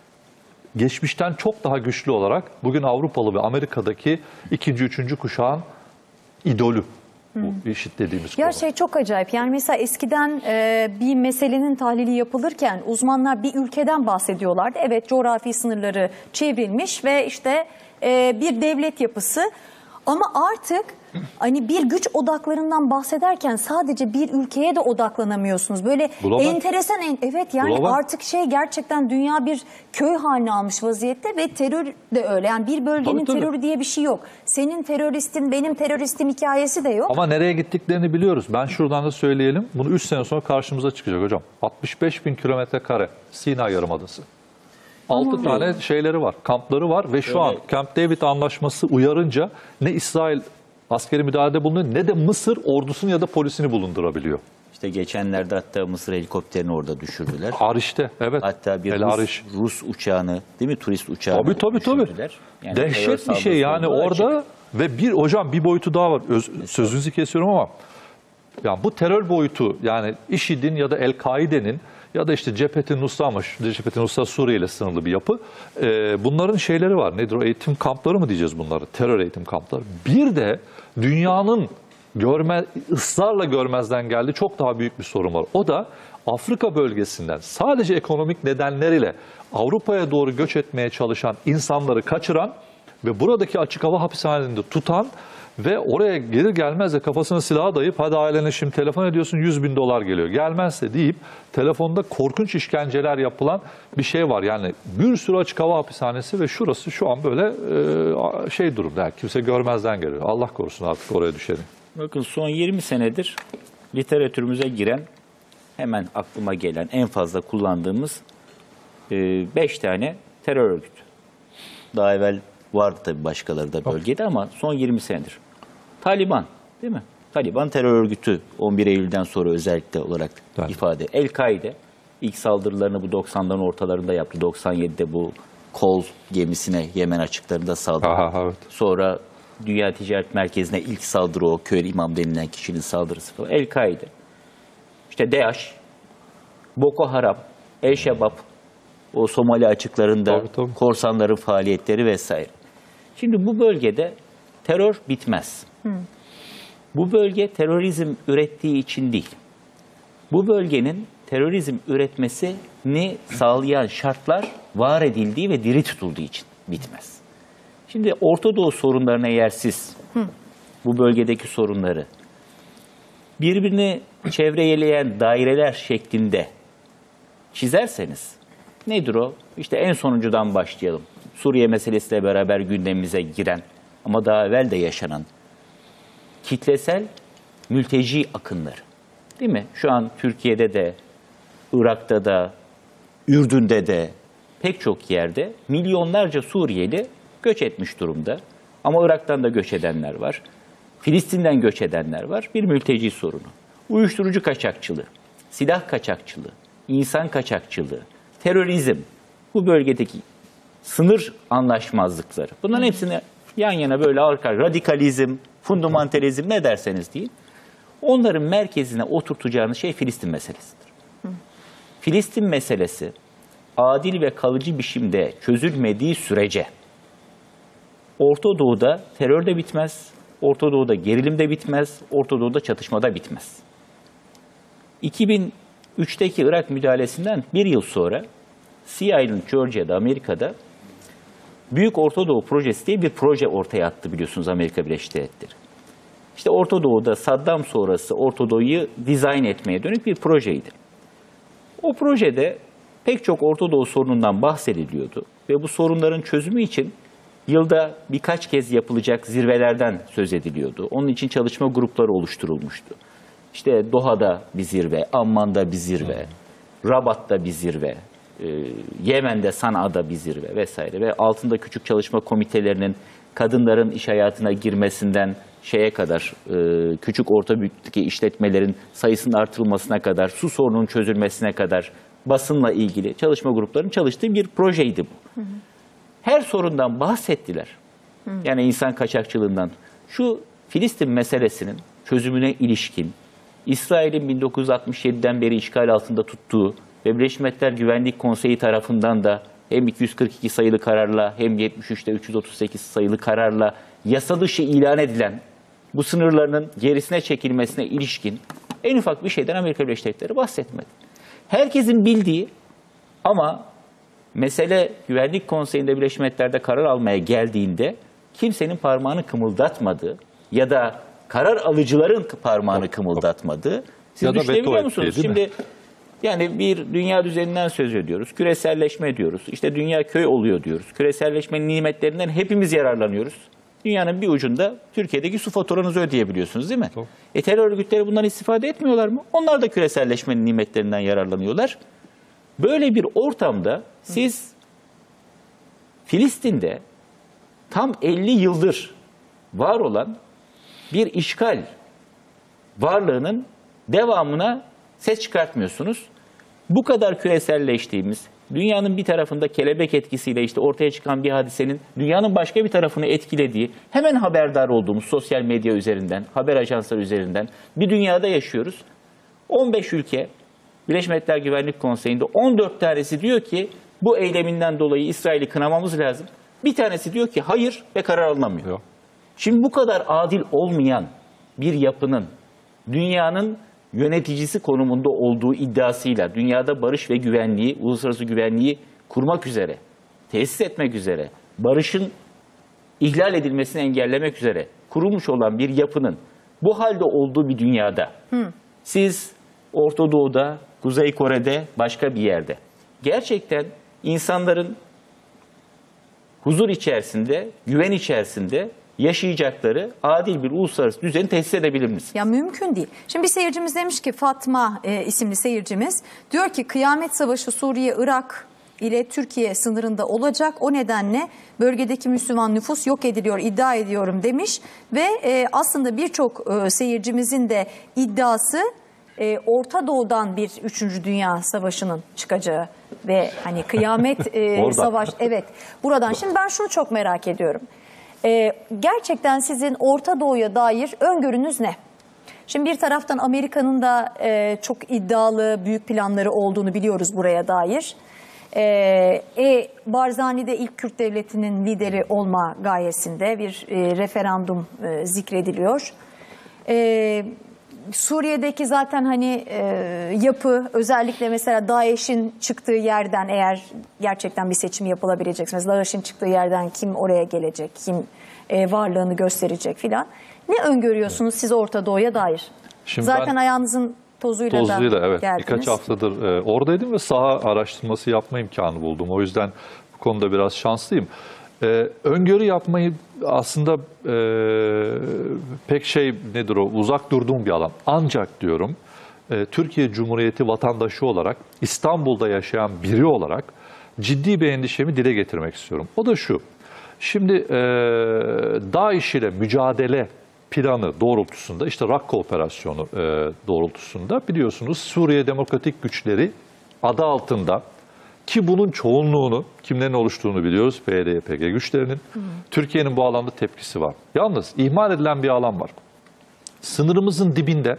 geçmişten çok daha güçlü olarak bugün Avrupalı ve Amerika'daki ikinci, üçüncü kuşağın idolü. Bu IŞİD dediğimiz konu. Ya şey çok acayip. Yani mesela eskiden e, bir meselenin tahlili yapılırken uzmanlar bir ülkeden bahsediyorlardı. Evet, coğrafi sınırları çevrilmiş ve işte e, bir devlet yapısı. Ama artık hani bir güç odaklarından bahsederken sadece bir ülkeye de odaklanamıyorsunuz. Böyle Global. enteresan, en, evet yani Global. artık şey gerçekten dünya bir köy haline almış vaziyette ve terör de öyle. Yani bir bölgenin Tabii, tabii. terörü diye bir şey yok. Senin teröristin, benim teröristim hikayesi de yok. Ama nereye gittiklerini biliyoruz. Ben şuradan da söyleyelim. Bunu üç sene sonra karşımıza çıkacak hocam. altmış beş bin kilometre kare Sina Yarımadası. altı tane şeyleri var, kampları var ve şu Evet. an Camp David anlaşması uyarınca ne İsrail askeri müdahalede bulunuyor ne de Mısır ordusunu ya da polisini bulundurabiliyor. İşte geçenlerde hatta Mısır helikopterini orada düşürdüler. Ariş'te, evet. Hatta bir El Rus, Ariş. Rus uçağını, değil mi, turist uçağını Tabii tabii tabii. düşürdüler. Yani terör Dehşet bir saldırısı şey yani olduğu orada açık. ve bir hocam bir boyutu daha var. Öz, sözünüzü kesiyorum ama ya bu terör boyutu yani IŞİD'in ya da El-Kaide'nin ya da işte Cephet-i Nusra ama Cephet-i Nusra Suriye ile sınırlı bir yapı. Ee, bunların şeyleri var. Nedir o? Eğitim kampları mı diyeceğiz bunları? Terör eğitim kampları. Bir de dünyanın görme, ısrarla görmezden geldiği çok daha büyük bir sorun var. O da Afrika bölgesinden sadece ekonomik nedenleriyle Avrupa'ya doğru göç etmeye çalışan insanları kaçıran ve buradaki açık hava hapishanelerinde tutan ve oraya gelir gelmez de kafasına silahı dayayıp hadi ailene şimdi telefon ediyorsun yüz bin dolar geliyor. Gelmezse deyip telefonda korkunç işkenceler yapılan bir şey var. Yani bir sürü açık hava hapishanesi ve şurası şu an böyle e, şey durumda. Yani kimse görmezden geliyor. Allah korusun artık oraya düşeni. Bakın son yirmi senedir literatürümüze giren, hemen aklıma gelen en fazla kullandığımız beş tane terör örgütü. Daha evvel vardı tabii başkaları da bölgede ama son yirmi senedir. Taliban, değil mi? Taliban terör örgütü on bir Eylül'den sonra özellikle olarak Evet. ifade. El-Kaide ilk saldırılarını bu doksanların ortalarında yaptı. doksan yedide bu Kol gemisine Yemen açıklarında saldırdı. Aha, evet. Sonra Dünya Ticaret Merkezi'ne ilk saldırı o Köy İmam denilen kişinin saldırısı falan. El-Kaide, işte DAEŞ, Boko Haram, El-Şebab, o Somali açıklarında Tabii, tabii. korsanların faaliyetleri vesaire. Şimdi bu bölgede terör bitmez. Hı. Bu bölge terörizm ürettiği için değil. Bu bölgenin terörizm üretmesini sağlayan şartlar var edildiği ve diri tutulduğu için bitmez. Şimdi Orta Doğu sorunlarına eğer siz Hı. bu bölgedeki sorunları birbirini çevreleyen daireler şeklinde çizerseniz nedir o? İşte en sonuncudan başlayalım. Suriye meselesiyle beraber gündemimize giren ama daha evvel de yaşanan kitlesel mülteci akınları. Değil mi? Şu an Türkiye'de de, Irak'ta da, Ürdün'de de pek çok yerde milyonlarca Suriyeli göç etmiş durumda. Ama Irak'tan da göç edenler var. Filistin'den göç edenler var. Bir mülteci sorunu. Uyuşturucu kaçakçılığı, silah kaçakçılığı, insan kaçakçılığı, terörizm, bu bölgedeki sınır anlaşmazlıkları. Bunların hepsini yan yana böyle arka, radikalizm, fundamentalizm ne derseniz deyin. Onların merkezine oturtacağınız şey Filistin meselesidir. Hı. Filistin meselesi adil ve kalıcı biçimde çözülmediği sürece Orta Doğu'da terör de bitmez, Orta Doğu'da gerilim de bitmez, Orta Doğu'da çatışma da bitmez. iki bin üçteki Irak müdahalesinden bir yıl sonra C I A'nın Georgia'da, Amerika'da Büyük Orta Doğu Projesi diye bir proje ortaya attı biliyorsunuz Amerika Birleşik Devletleri. İşte Orta Doğu'da Saddam sonrası Orta Doğu'yu dizayn etmeye dönük bir projeydi. O projede pek çok Orta Doğu sorunundan bahsediliyordu ve bu sorunların çözümü için yılda birkaç kez yapılacak zirvelerden söz ediliyordu. Onun için çalışma grupları oluşturulmuştu. İşte Doha'da bir zirve, Amman'da bir zirve, Rabat'ta bir zirve, e, Yemen'de Sana'da bir zirve vesaire ve altında küçük çalışma komitelerinin kadınların iş hayatına girmesinden şeye kadar, e, küçük orta büyüklükteki işletmelerin sayısının artırılmasına kadar, su sorununun çözülmesine kadar basınla ilgili çalışma gruplarının çalıştığı bir projeydi bu. Hı hı. Her sorundan bahsettiler. Hı. Yani insan kaçakçılığından. Şu Filistin meselesinin çözümüne ilişkin İsrail'in bin dokuz yüz altmış yediden beri işgal altında tuttuğu ve Birleşmiş Milletler Güvenlik Konseyi tarafından da hem iki yüz kırk iki sayılı kararla hem yetmiş üçte üç yüz otuz sekiz sayılı kararla yasa dışı ilan edilen bu sınırlarının gerisine çekilmesine ilişkin en ufak bir şeyden Amerika Birleşik Devletleri bahsetmedi. Herkesin bildiği ama mesele Güvenlik Konseyi'nde Birleşmiş Milletler'de karar almaya geldiğinde kimsenin parmağını kımıldatmadığı ya da karar alıcıların parmağını kımıldatmadığı. Siz ya da düşünebiliyor musunuz? Ettiği, Şimdi yani bir dünya düzeninden söz ediyoruz. Küreselleşme diyoruz. İşte dünya köy oluyor diyoruz. Küreselleşmenin nimetlerinden hepimiz yararlanıyoruz. Dünyanın bir ucunda Türkiye'deki su faturanızı ödeyebiliyorsunuz değil mi? Tamam. E terör örgütleri bundan istifade etmiyorlar mı? Onlar da küreselleşmenin nimetlerinden yararlanıyorlar. Böyle bir ortamda siz Filistin'de tam elli yıldır var olan bir işgal varlığının devamına Ses çıkartmıyorsunuz. Bu kadar küreselleştiğimiz, dünyanın bir tarafında kelebek etkisiyle işte ortaya çıkan bir hadisenin dünyanın başka bir tarafını etkilediği, hemen haberdar olduğumuz sosyal medya üzerinden, haber ajansları üzerinden bir dünyada yaşıyoruz. on beş ülke, Birleşmiş Milletler Güvenlik Konseyi'nde on dört tanesi diyor ki bu eyleminden dolayı İsrail'i kınamamız lazım. Bir tanesi diyor ki hayır ve karar alınamıyor. Yok. Şimdi bu kadar adil olmayan bir yapının dünyanın yöneticisi konumunda olduğu iddiasıyla dünyada barış ve güvenliği, uluslararası güvenliği kurmak üzere, tesis etmek üzere, barışın ihlal edilmesini engellemek üzere kurulmuş olan bir yapının bu halde olduğu bir dünyada Hı. siz Orta Doğu'da, Kuzey Kore'de, başka bir yerde gerçekten insanların huzur içerisinde, güven içerisinde yaşayacakları adil bir uluslararası düzeni tesis edebilir misiniz? Ya mümkün değil. Şimdi bir seyircimiz demiş ki, Fatma e, isimli seyircimiz diyor ki kıyamet savaşı Suriye, Irak ile Türkiye sınırında olacak. O nedenle bölgedeki Müslüman nüfus yok ediliyor iddia ediyorum demiş ve e, aslında birçok e, seyircimizin de iddiası e, Orta Doğu'dan bir üçüncü Dünya Savaşı'nın çıkacağı ve hani kıyamet e, savaş evet buradan. Şimdi ben şunu çok merak ediyorum. Ee, gerçekten sizin Orta Doğu'ya dair öngörünüz ne? Şimdi bir taraftan Amerika'nın da e, çok iddialı büyük planları olduğunu biliyoruz buraya dair. E, e, Barzani de ilk Kürt devletinin lideri olma gayesinde bir e, referandum e, zikrediliyor. E, Suriye'deki zaten hani e, yapı, özellikle mesela DAEŞ'in çıktığı yerden, eğer gerçekten bir seçim yapılabilecekse, mesela DAEŞ'in çıktığı yerden kim oraya gelecek, kim e, varlığını gösterecek filan. Ne öngörüyorsunuz siz Orta Doğu'ya dair? Şimdi zaten ayağınızın tozuyla, tozuyla da evet, geldiniz. birkaç haftadır e, oradaydım ve saha araştırması yapma imkanı buldum. O yüzden bu konuda biraz şanslıyım. Ee, öngörü yapmayı aslında e, pek şey nedir o uzak durduğum bir alan. Ancak diyorum e, Türkiye Cumhuriyeti vatandaşı olarak, İstanbul'da yaşayan biri olarak ciddi bir endişemi dile getirmek istiyorum. O da şu, şimdi e, DAEŞ ile mücadele planı doğrultusunda, işte Rakka operasyonu e, doğrultusunda biliyorsunuz Suriye Demokratik Güçleri adı altında, ki bunun çoğunluğunu, kimlerin oluştuğunu biliyoruz, P Y D, Y P G güçlerinin. Türkiye'nin bu alanda tepkisi var. Yalnız ihmal edilen bir alan var. Sınırımızın dibinde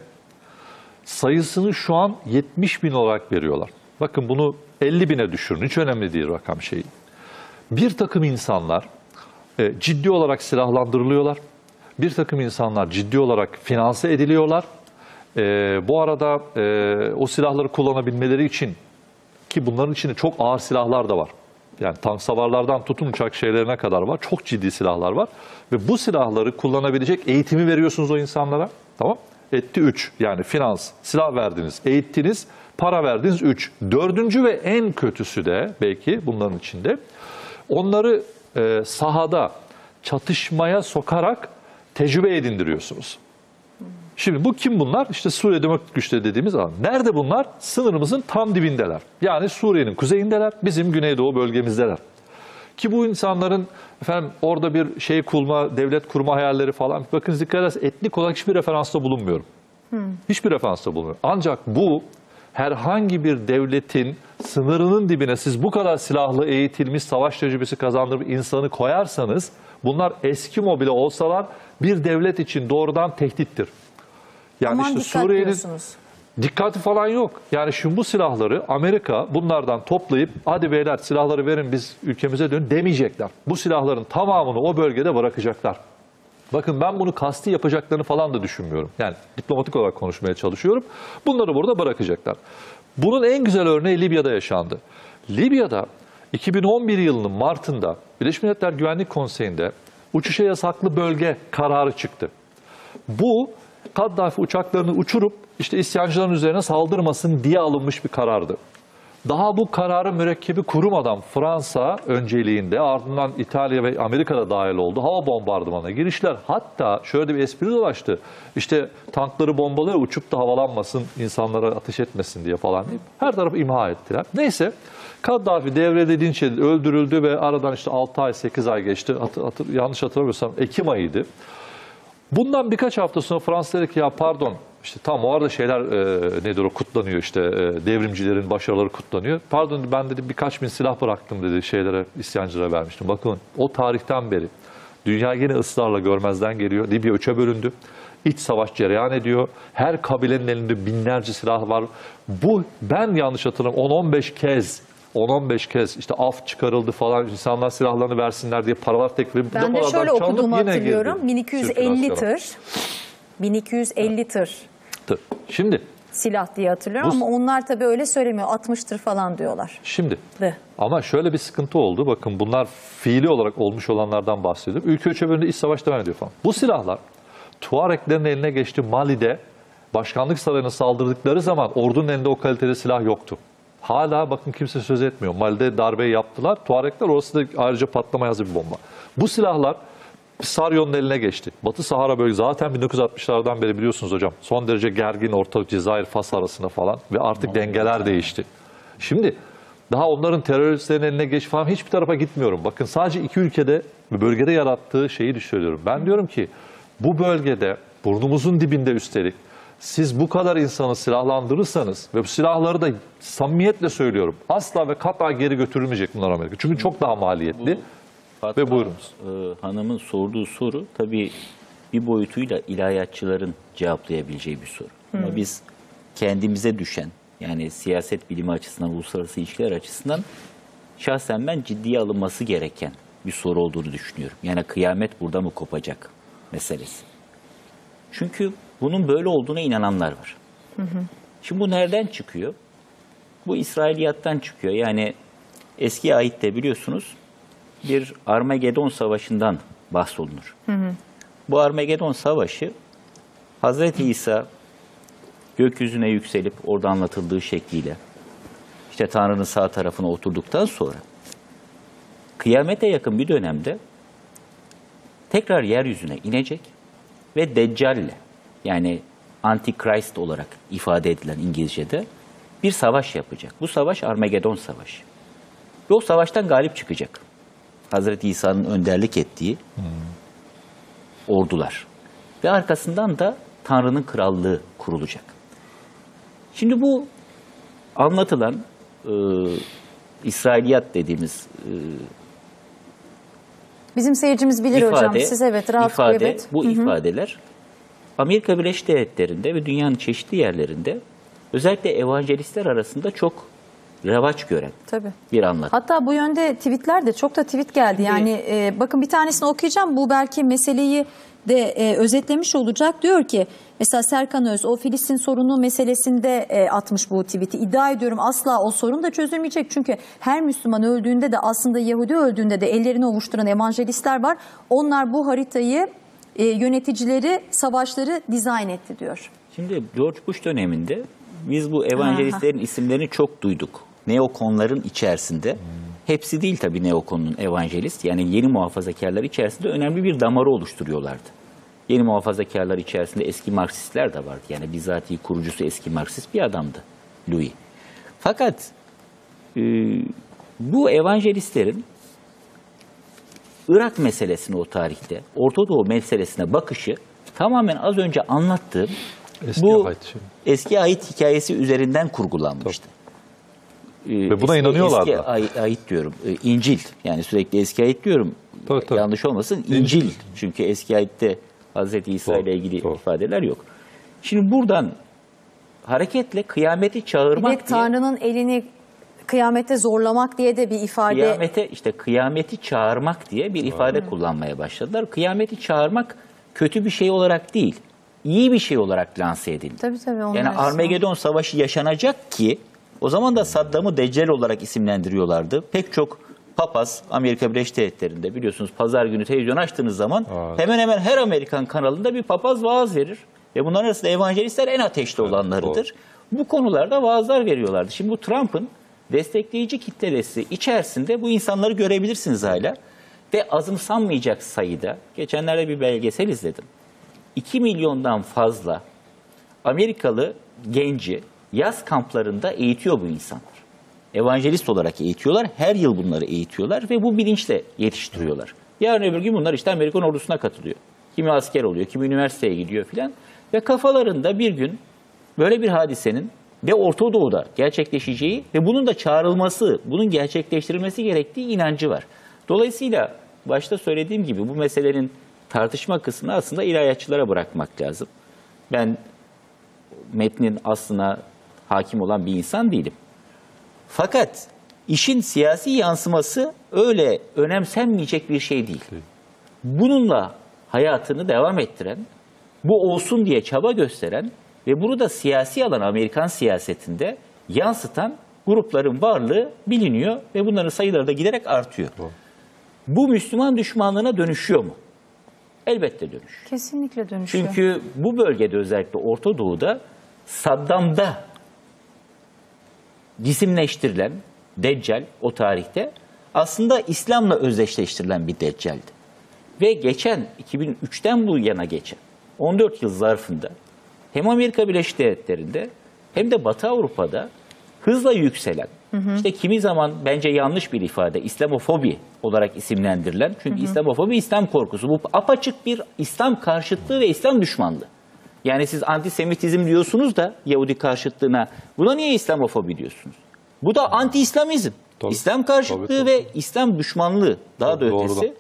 sayısını şu an yetmiş bin olarak veriyorlar. Bakın bunu elli bine düşürün, hiç önemli değil rakam şeyi. Bir takım insanlar e, ciddi olarak silahlandırılıyorlar. Bir takım insanlar ciddi olarak finanse ediliyorlar. E, bu arada e, o silahları kullanabilmeleri için, ki bunların içinde çok ağır silahlar da var. Yani tank savarlardan tutun uçak şeylerine kadar var. Çok ciddi silahlar var. Ve bu silahları kullanabilecek eğitimi veriyorsunuz o insanlara. Tamam. Etti üç. Yani finans, silah verdiniz, eğittiniz, para verdiniz üç. Dördüncü ve en kötüsü de belki bunların içinde onları e, sahada çatışmaya sokarak tecrübe edindiriyorsunuz. Şimdi bu kim bunlar? İşte Suriye Demokratik Güçleri dediğimiz alan. Nerede bunlar? Sınırımızın tam dibindeler. Yani Suriye'nin kuzeyindeler, bizim Güneydoğu bölgemizdeler. Ki bu insanların efendim orada bir şey kurma, devlet kurma hayalleri falan. Bakın dikkat ederseniz etnik olarak hiçbir referansta bulunmuyorum. Hmm. Hiçbir referansta bulunmuyorum. Ancak bu herhangi bir devletin sınırının dibine siz bu kadar silahlı, eğitilmiş, savaş tecrübesi kazandırıp insanı koyarsanız bunlar Eskimo bile olsalar bir devlet için doğrudan tehdittir. Yani aman işte dikkat Suriye'nin diyorsunuz. dikkati falan yok. Yani şimdi bu silahları Amerika bunlardan toplayıp hadi beyler silahları verin biz ülkemize dön demeyecekler. Bu silahların tamamını o bölgede bırakacaklar. Bakın ben bunu kasti yapacaklarını falan da düşünmüyorum. Yani diplomatik olarak konuşmaya çalışıyorum. Bunları burada bırakacaklar. Bunun en güzel örneği Libya'da yaşandı. Libya'da iki bin on bir yılının Mart'ında Birleşmiş Milletler Güvenlik Konseyi'nde uçuşa yasaklı bölge kararı çıktı. Bu Kaddafi uçaklarını uçurup işte isyancıların üzerine saldırmasın diye alınmış bir karardı. Daha bu kararı mürekkebi kurumadan Fransa önceliğinde, ardından İtalya ve Amerika da dahil oldu. Hava bombardımanına girişler. Hatta şöyle bir espri dolaştı. İşte tankları bombalıyor, uçup da havalanmasın, insanlara ateş etmesin diye falan deyip her tarafı imha ettiler. Neyse Kaddafi devredildiğince öldürüldü ve aradan işte altı ay sekiz ay geçti. Hatır, hatır, yanlış hatırlamıyorsam Ekim ayıydı. Bundan birkaç hafta sonra Fransa dedi ki ya pardon İşte tam o arada şeyler e, nedir o kutlanıyor işte e, devrimcilerin başarıları kutlanıyor. Pardon ben dedi birkaç bin silah bıraktım dedi şeylere isyancılara vermiştim. Bakın o tarihten beri dünya yine ısrarla görmezden geliyor. Libya üçe bölündü. İç savaş cereyan ediyor. Her kabilenin elinde binlerce silah var. Bu ben yanlış hatırlamıyorum on on beş kez on on beş kez işte af çıkarıldı falan insanlar silahlarını versinler diye paralar teklif edildi. Ben de şöyle okuduğumu hatırlıyorum. bin iki yüz elli tır. bin iki yüz elli tır. Şimdi silah diye hatırlıyorum bu, ama onlar tabii öyle söylemiyor. altmış tır falan diyorlar. Şimdi De. Ama şöyle bir sıkıntı oldu. Bakın bunlar fiili olarak olmuş olanlardan bahsediyorum. Ülke üçe bölünde iç savaş devam ediyor falan. Bu silahlar Tuareglerin eline geçti. Mali'de başkanlık sarayına saldırdıkları zaman ordunun elinde o kalitede silah yoktu. Hala bakın kimse söz etmiyor. Mali'de darbeyi yaptılar. Tuaregler orası da ayrıca patlamaya hazır bir bomba. Bu silahlar Sarion'un eline geçti. Batı Sahara bölgesi zaten bin dokuz yüz altmışlardan beri biliyorsunuz hocam. Son derece gergin ortalık Cezayir, Fas arasında falan ve artık dengeler değişti. Şimdi daha onların teröristlerin eline geç falan hiçbir tarafa gitmiyorum. Bakın sadece iki ülkede ve bölgede yarattığı şeyi düşünüyorum. Ben diyorum ki bu bölgede burnumuzun dibinde üstelik siz bu kadar insanı silahlandırırsanız ve bu silahları da samimiyetle söylüyorum asla ve kata geri götürülmeyecek bunlar Amerika. Çünkü çok daha maliyetli. Fatma, ve buyurunuz. E, hanımın sorduğu soru tabii bir boyutuyla ilahiyatçıların cevaplayabileceği bir soru. Hmm. Ama biz kendimize düşen yani siyaset bilimi açısından, uluslararası ilişkiler açısından şahsen ben ciddiye alınması gereken bir soru olduğunu düşünüyorum. Yani kıyamet burada mı kopacak meselesi. Çünkü bunun böyle olduğuna inananlar var. Hı hı. Şimdi bu nereden çıkıyor? Bu İsrailiyattan çıkıyor. Yani eski ayette biliyorsunuz bir Armagedon Savaşı'ndan bahsolunur. Hı hı. Bu Armagedon Savaşı Hazreti İsa gökyüzüne yükselip orada anlatıldığı şekliyle işte Tanrı'nın sağ tarafına oturduktan sonra kıyamete yakın bir dönemde tekrar yeryüzüne inecek ve Deccal'le yani Antichrist olarak ifade edilen İngilizce'de bir savaş yapacak. Bu savaş Armagedon Savaşı. Ve o savaştan galip çıkacak. Hazreti İsa'nın önderlik ettiği hmm. ordular. Ve arkasından da Tanrı'nın krallığı kurulacak. Şimdi bu anlatılan e, İsrailiyat dediğimiz e, bizim seyircimiz bilir ifade, hocam. Siz evet rahat ifade, evet. Bu Hı-hı. ifadeler Amerika Birleşik Devletleri'nde ve dünyanın çeşitli yerlerinde özellikle evangelistler arasında çok revaç gören Tabii. bir anlatı. Hatta bu yönde tweetler de çok da tweet geldi. Yani e, bakın bir tanesini okuyacağım. Bu belki meseleyi de e, özetlemiş olacak. Diyor ki mesela Serkan Öz o Filistin sorunu meselesinde e, atmış bu tweet'i. İddia ediyorum asla o sorun da çözülmeyecek. Çünkü her Müslüman öldüğünde de aslında Yahudi öldüğünde de ellerini ovuşturan evangelistler var. Onlar bu haritayı e, yöneticileri savaşları dizayn etti diyor. Şimdi George Bush döneminde biz bu evangelistlerin Aha. isimlerini çok duyduk. Neokonların içerisinde, hmm. hepsi değil tabii neokonun evangelist, yani yeni muhafazakarlar içerisinde önemli bir damarı oluşturuyorlardı. Yeni muhafazakarlar içerisinde eski Marksistler de vardı. Yani bizatihi kurucusu eski Marksist bir adamdı Louis. Fakat e, bu evangelistlerin Irak meselesine o tarihte, Orta Doğu meselesine bakışı tamamen az önce anlattığım eski bu ait eski ait hikayesi üzerinden kurgulanmıştı. Tabii. Ve buna inanıyorlar eski da. Ait, ait diyorum. İncil. Yani sürekli eski ait diyorum. Tabii, tabii. Yanlış olmasın. İncil. İncil. Çünkü eski aitte Hazreti İsa ile ilgili doğru. ifadeler yok. Şimdi buradan hareketle kıyameti çağırmak diye. Tanrı'nın elini kıyamete zorlamak diye de bir ifade. Kıyamete işte kıyameti çağırmak diye bir ifade hmm. kullanmaya başladılar. Kıyameti çağırmak kötü bir şey olarak değil. İyi bir şey olarak lanse edildi. Tabii tabii. Yani Armagedon Savaşı yaşanacak ki o zaman da Saddam'ı Deccal olarak isimlendiriyorlardı. Pek çok papaz Amerika Birleşik Devletleri'nde biliyorsunuz pazar günü televizyon açtığınız zaman evet. hemen hemen her Amerikan kanalında bir papaz vaaz verir. Ve bunların arasında evangelistler en ateşli evet, olanlarıdır. Doğru. Bu konularda vaazlar veriyorlardı. Şimdi bu Trump'ın destekleyici kitlesi içerisinde bu insanları görebilirsiniz hala. Ve azımsanmayacak sayıda, geçenlerde bir belgesel izledim. iki milyondan fazla Amerikalı genci yaz kamplarında eğitiyor bu insanlar. Evangelist olarak eğitiyorlar. Her yıl bunları eğitiyorlar ve bu bilinçle yetiştiriyorlar. Yarın öbür gün bunlar işte Amerikan ordusuna katılıyor. Kimi asker oluyor, kimi üniversiteye gidiyor filan. Ve kafalarında bir gün böyle bir hadisenin ve Orta Doğu'da gerçekleşeceği ve bunun da çağrılması, bunun gerçekleştirilmesi gerektiği inancı var. Dolayısıyla başta söylediğim gibi bu meselenin tartışma kısmını aslında ilahiyatçılara bırakmak lazım. Ben metnin aslına hakim olan bir insan değilim. Fakat işin siyasi yansıması öyle önemsenmeyecek bir şey değil. Bununla hayatını devam ettiren, bu olsun diye çaba gösteren ve bunu da siyasi alan Amerikan siyasetinde yansıtan grupların varlığı biliniyor ve bunların sayıları da giderek artıyor. Bu Müslüman düşmanlığına dönüşüyor mu? Elbette dönüşüyor. Kesinlikle dönüşüyor. Çünkü bu bölgede özellikle Orta Doğu'da Saddam'da cisimleştirilen Deccal o tarihte aslında İslam'la özdeşleştirilen bir Deccal'di. Ve geçen iki bin üçten bu yana geçen on dört yıl zarfında hem Amerika Birleşik Devletleri'nde hem de Batı Avrupa'da hızla yükselen, hı hı. işte kimi zaman bence yanlış bir ifade, İslamofobi olarak isimlendirilen, çünkü hı hı. İslamofobi İslam korkusu, bu apaçık bir İslam karşıtlığı ve İslam düşmanlığı. Yani siz antisemitizm diyorsunuz da Yahudi karşıtlığına, buna niye İslamofobi diyorsunuz? Bu da anti-İslamizm. Tabii, İslam karşıtlığı tabii, tabii. ve İslam düşmanlığı daha tabii, da ötesi. Doğrudan.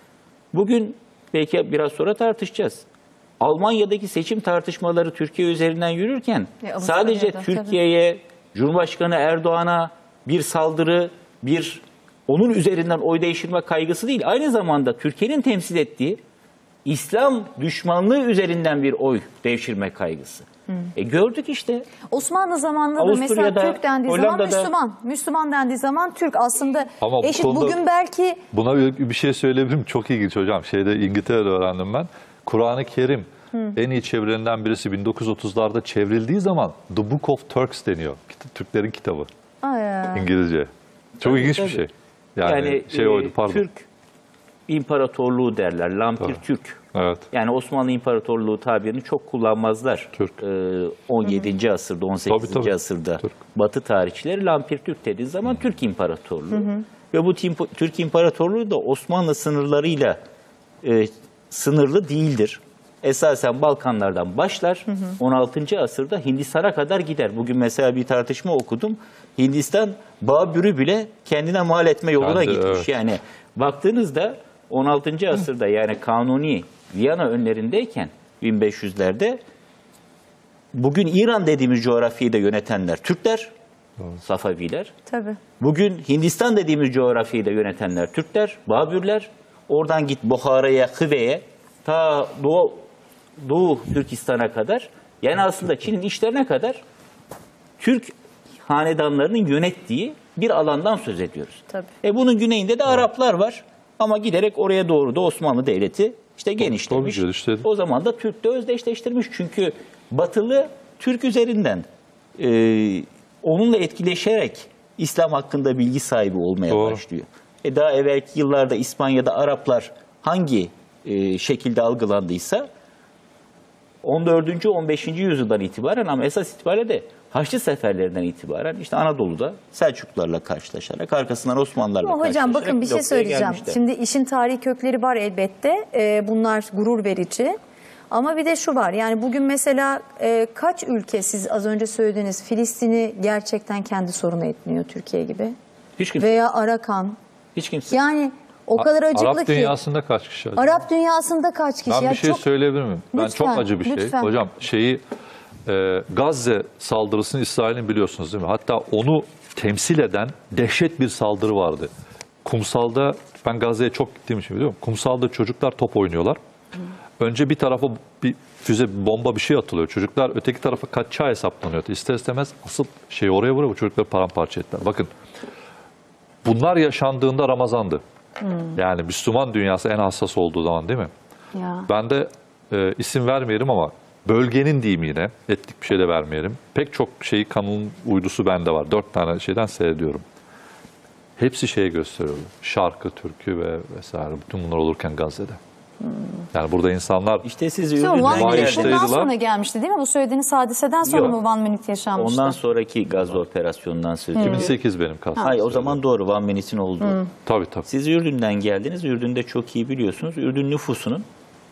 Bugün belki biraz sonra tartışacağız. Almanya'daki seçim tartışmaları Türkiye üzerinden yürürken e, sadece Türkiye'ye, Cumhurbaşkanı Erdoğan'a bir saldırı, bir onun üzerinden oy değiştirme kaygısı değil. Aynı zamanda Türkiye'nin temsil ettiği İslam düşmanlığı üzerinden bir oy devşirme kaygısı. Hmm. E gördük işte. Osmanlı zamanında da mesela Türk dendiği Hollanda'da, zaman Müslüman. Müslüman dendiği zaman Türk aslında ama eşit. Bu bugün belki... Buna bir şey söyleyebilirim. Çok ilginç hocam. Şeyde İngiltere'de öğrendim ben. Kur'an-ı Kerim hmm. en iyi çevirilerinden birisi bin dokuz yüz otuzlarda çevrildiği zaman The Book of Turks deniyor. Türklerin kitabı. Aa, İngilizce. Çok tabii, ilginç tabii. bir şey. Yani, yani şey e, oydu pardon. Türk İmparatorluğu derler. Lampir tabii. Türk. Evet. Yani Osmanlı İmparatorluğu tabirini çok kullanmazlar. Türk. Ee, on yedinci Hı -hı. asırda, on sekizinci tabii, tabii. asırda Türk. Batı tarihçileri Lampir Türk dediği zaman Hı -hı. Türk İmparatorluğu. Hı -hı. Ve bu Türk İmparatorluğu da Osmanlı sınırlarıyla e, sınırlı değildir. Esasen Balkanlardan başlar. Hı hı. on altıncı asırda Hindistan'a kadar gider. Bugün mesela bir tartışma okudum. Hindistan Babür'ü bile kendine mal etme yoluna Kendi, gitmiş. Evet. Yani baktığınızda on altıncı asırda yani Kanuni Viyana önlerindeyken bin beş yüzlerde bugün İran dediğimiz coğrafyayı da yönetenler Türkler, evet. Safaviler. Tabii. Bugün Hindistan dediğimiz coğrafyayı da yönetenler Türkler, Babürler. Oradan git Bukhara'ya, Hıve'ye, ta Doğu, Doğu Türkistan'a kadar, yani aslında Çin'in işlerine kadar Türk hanedanlarının yönettiği bir alandan söz ediyoruz. Tabii. E bunun güneyinde de Araplar var ama giderek oraya doğru da Osmanlı Devleti işte genişlemiş. Tabii, tabii, o zaman da Türk de özdeşleştirmiş. Çünkü Batılı Türk üzerinden e, onunla etkileşerek İslam hakkında bilgi sahibi olmaya Doğru. başlıyor. E daha evvelki yıllarda İspanya'da Araplar hangi e, şekilde algılandıysa on dördüncü on beşinci yüzyıldan itibaren ama esas itibariyle de Haçlı seferlerinden itibaren işte Anadolu'da Selçuklularla karşılaşarak arkasından Osmanlılarla ama karşılaşarak hocam bakın bir şey söyleyeceğim. Gelmişler. Şimdi işin tarihi kökleri var elbette. Ee, bunlar gurur verici. Ama bir de şu var. Yani bugün mesela e, kaç ülke siz az önce söylediğiniz Filistin'i gerçekten kendi sorunu etmiyor Türkiye gibi? Hiç kimse. Veya Arakan. Hiç kimse. Yani o kadar acıklı Arap ki. Arap dünyasında kaç kişi? Acaba? Arap dünyasında kaç kişi? Ben ya bir şey çok... söyleyebilir miyim? Lütfen, ben çok acı bir şey. lütfen. Hocam şeyi e, Gazze saldırısını İsrail'in biliyorsunuz değil mi? Hatta onu temsil eden dehşet bir saldırı vardı. Kumsalda, ben Gazze'ye çok gittiğim için biliyorum. Kumsalda çocuklar top oynuyorlar. Hı. Önce bir tarafa bir füze, bir bomba bir şey atılıyor. Çocuklar öteki tarafa kaçacağı hesaplanıyor. İster istemez asıl şeyi oraya vuruyor. Bu çocukları paramparça ettiler. Bakın bunlar yaşandığında Ramazan'dı. Hmm. Yani Müslüman dünyası en hassas olduğu zaman değil mi? Ya. Ben de e, isim vermeyelim ama bölgenin diyeyim yine, etnik bir şey de vermeyelim. Pek çok şeyi kanalın uydusu bende var. Dört tane şeyden seyrediyorum. Hepsi şeye gösteriyordu. Şarkı, türkü ve vesaire. Bütün bunlar olurken Gazze'de. Hmm. Yani burada insanlar... İşte siz Ürdün'den bundan sonra gelmişti değil mi? Bu söylediğiniz hadiseden sonra Yok. mı One Minute yaşanmıştı? Ondan sonraki Gazze operasyonundan söz ediyorum. iki bin sekiz benim kastım. Hayır o zaman doğru One Minute'in olduğu. Hmm. Tabii tabii. Siz Ürdün'den geldiniz. Ürdün'de çok iyi biliyorsunuz. Ürdün nüfusunun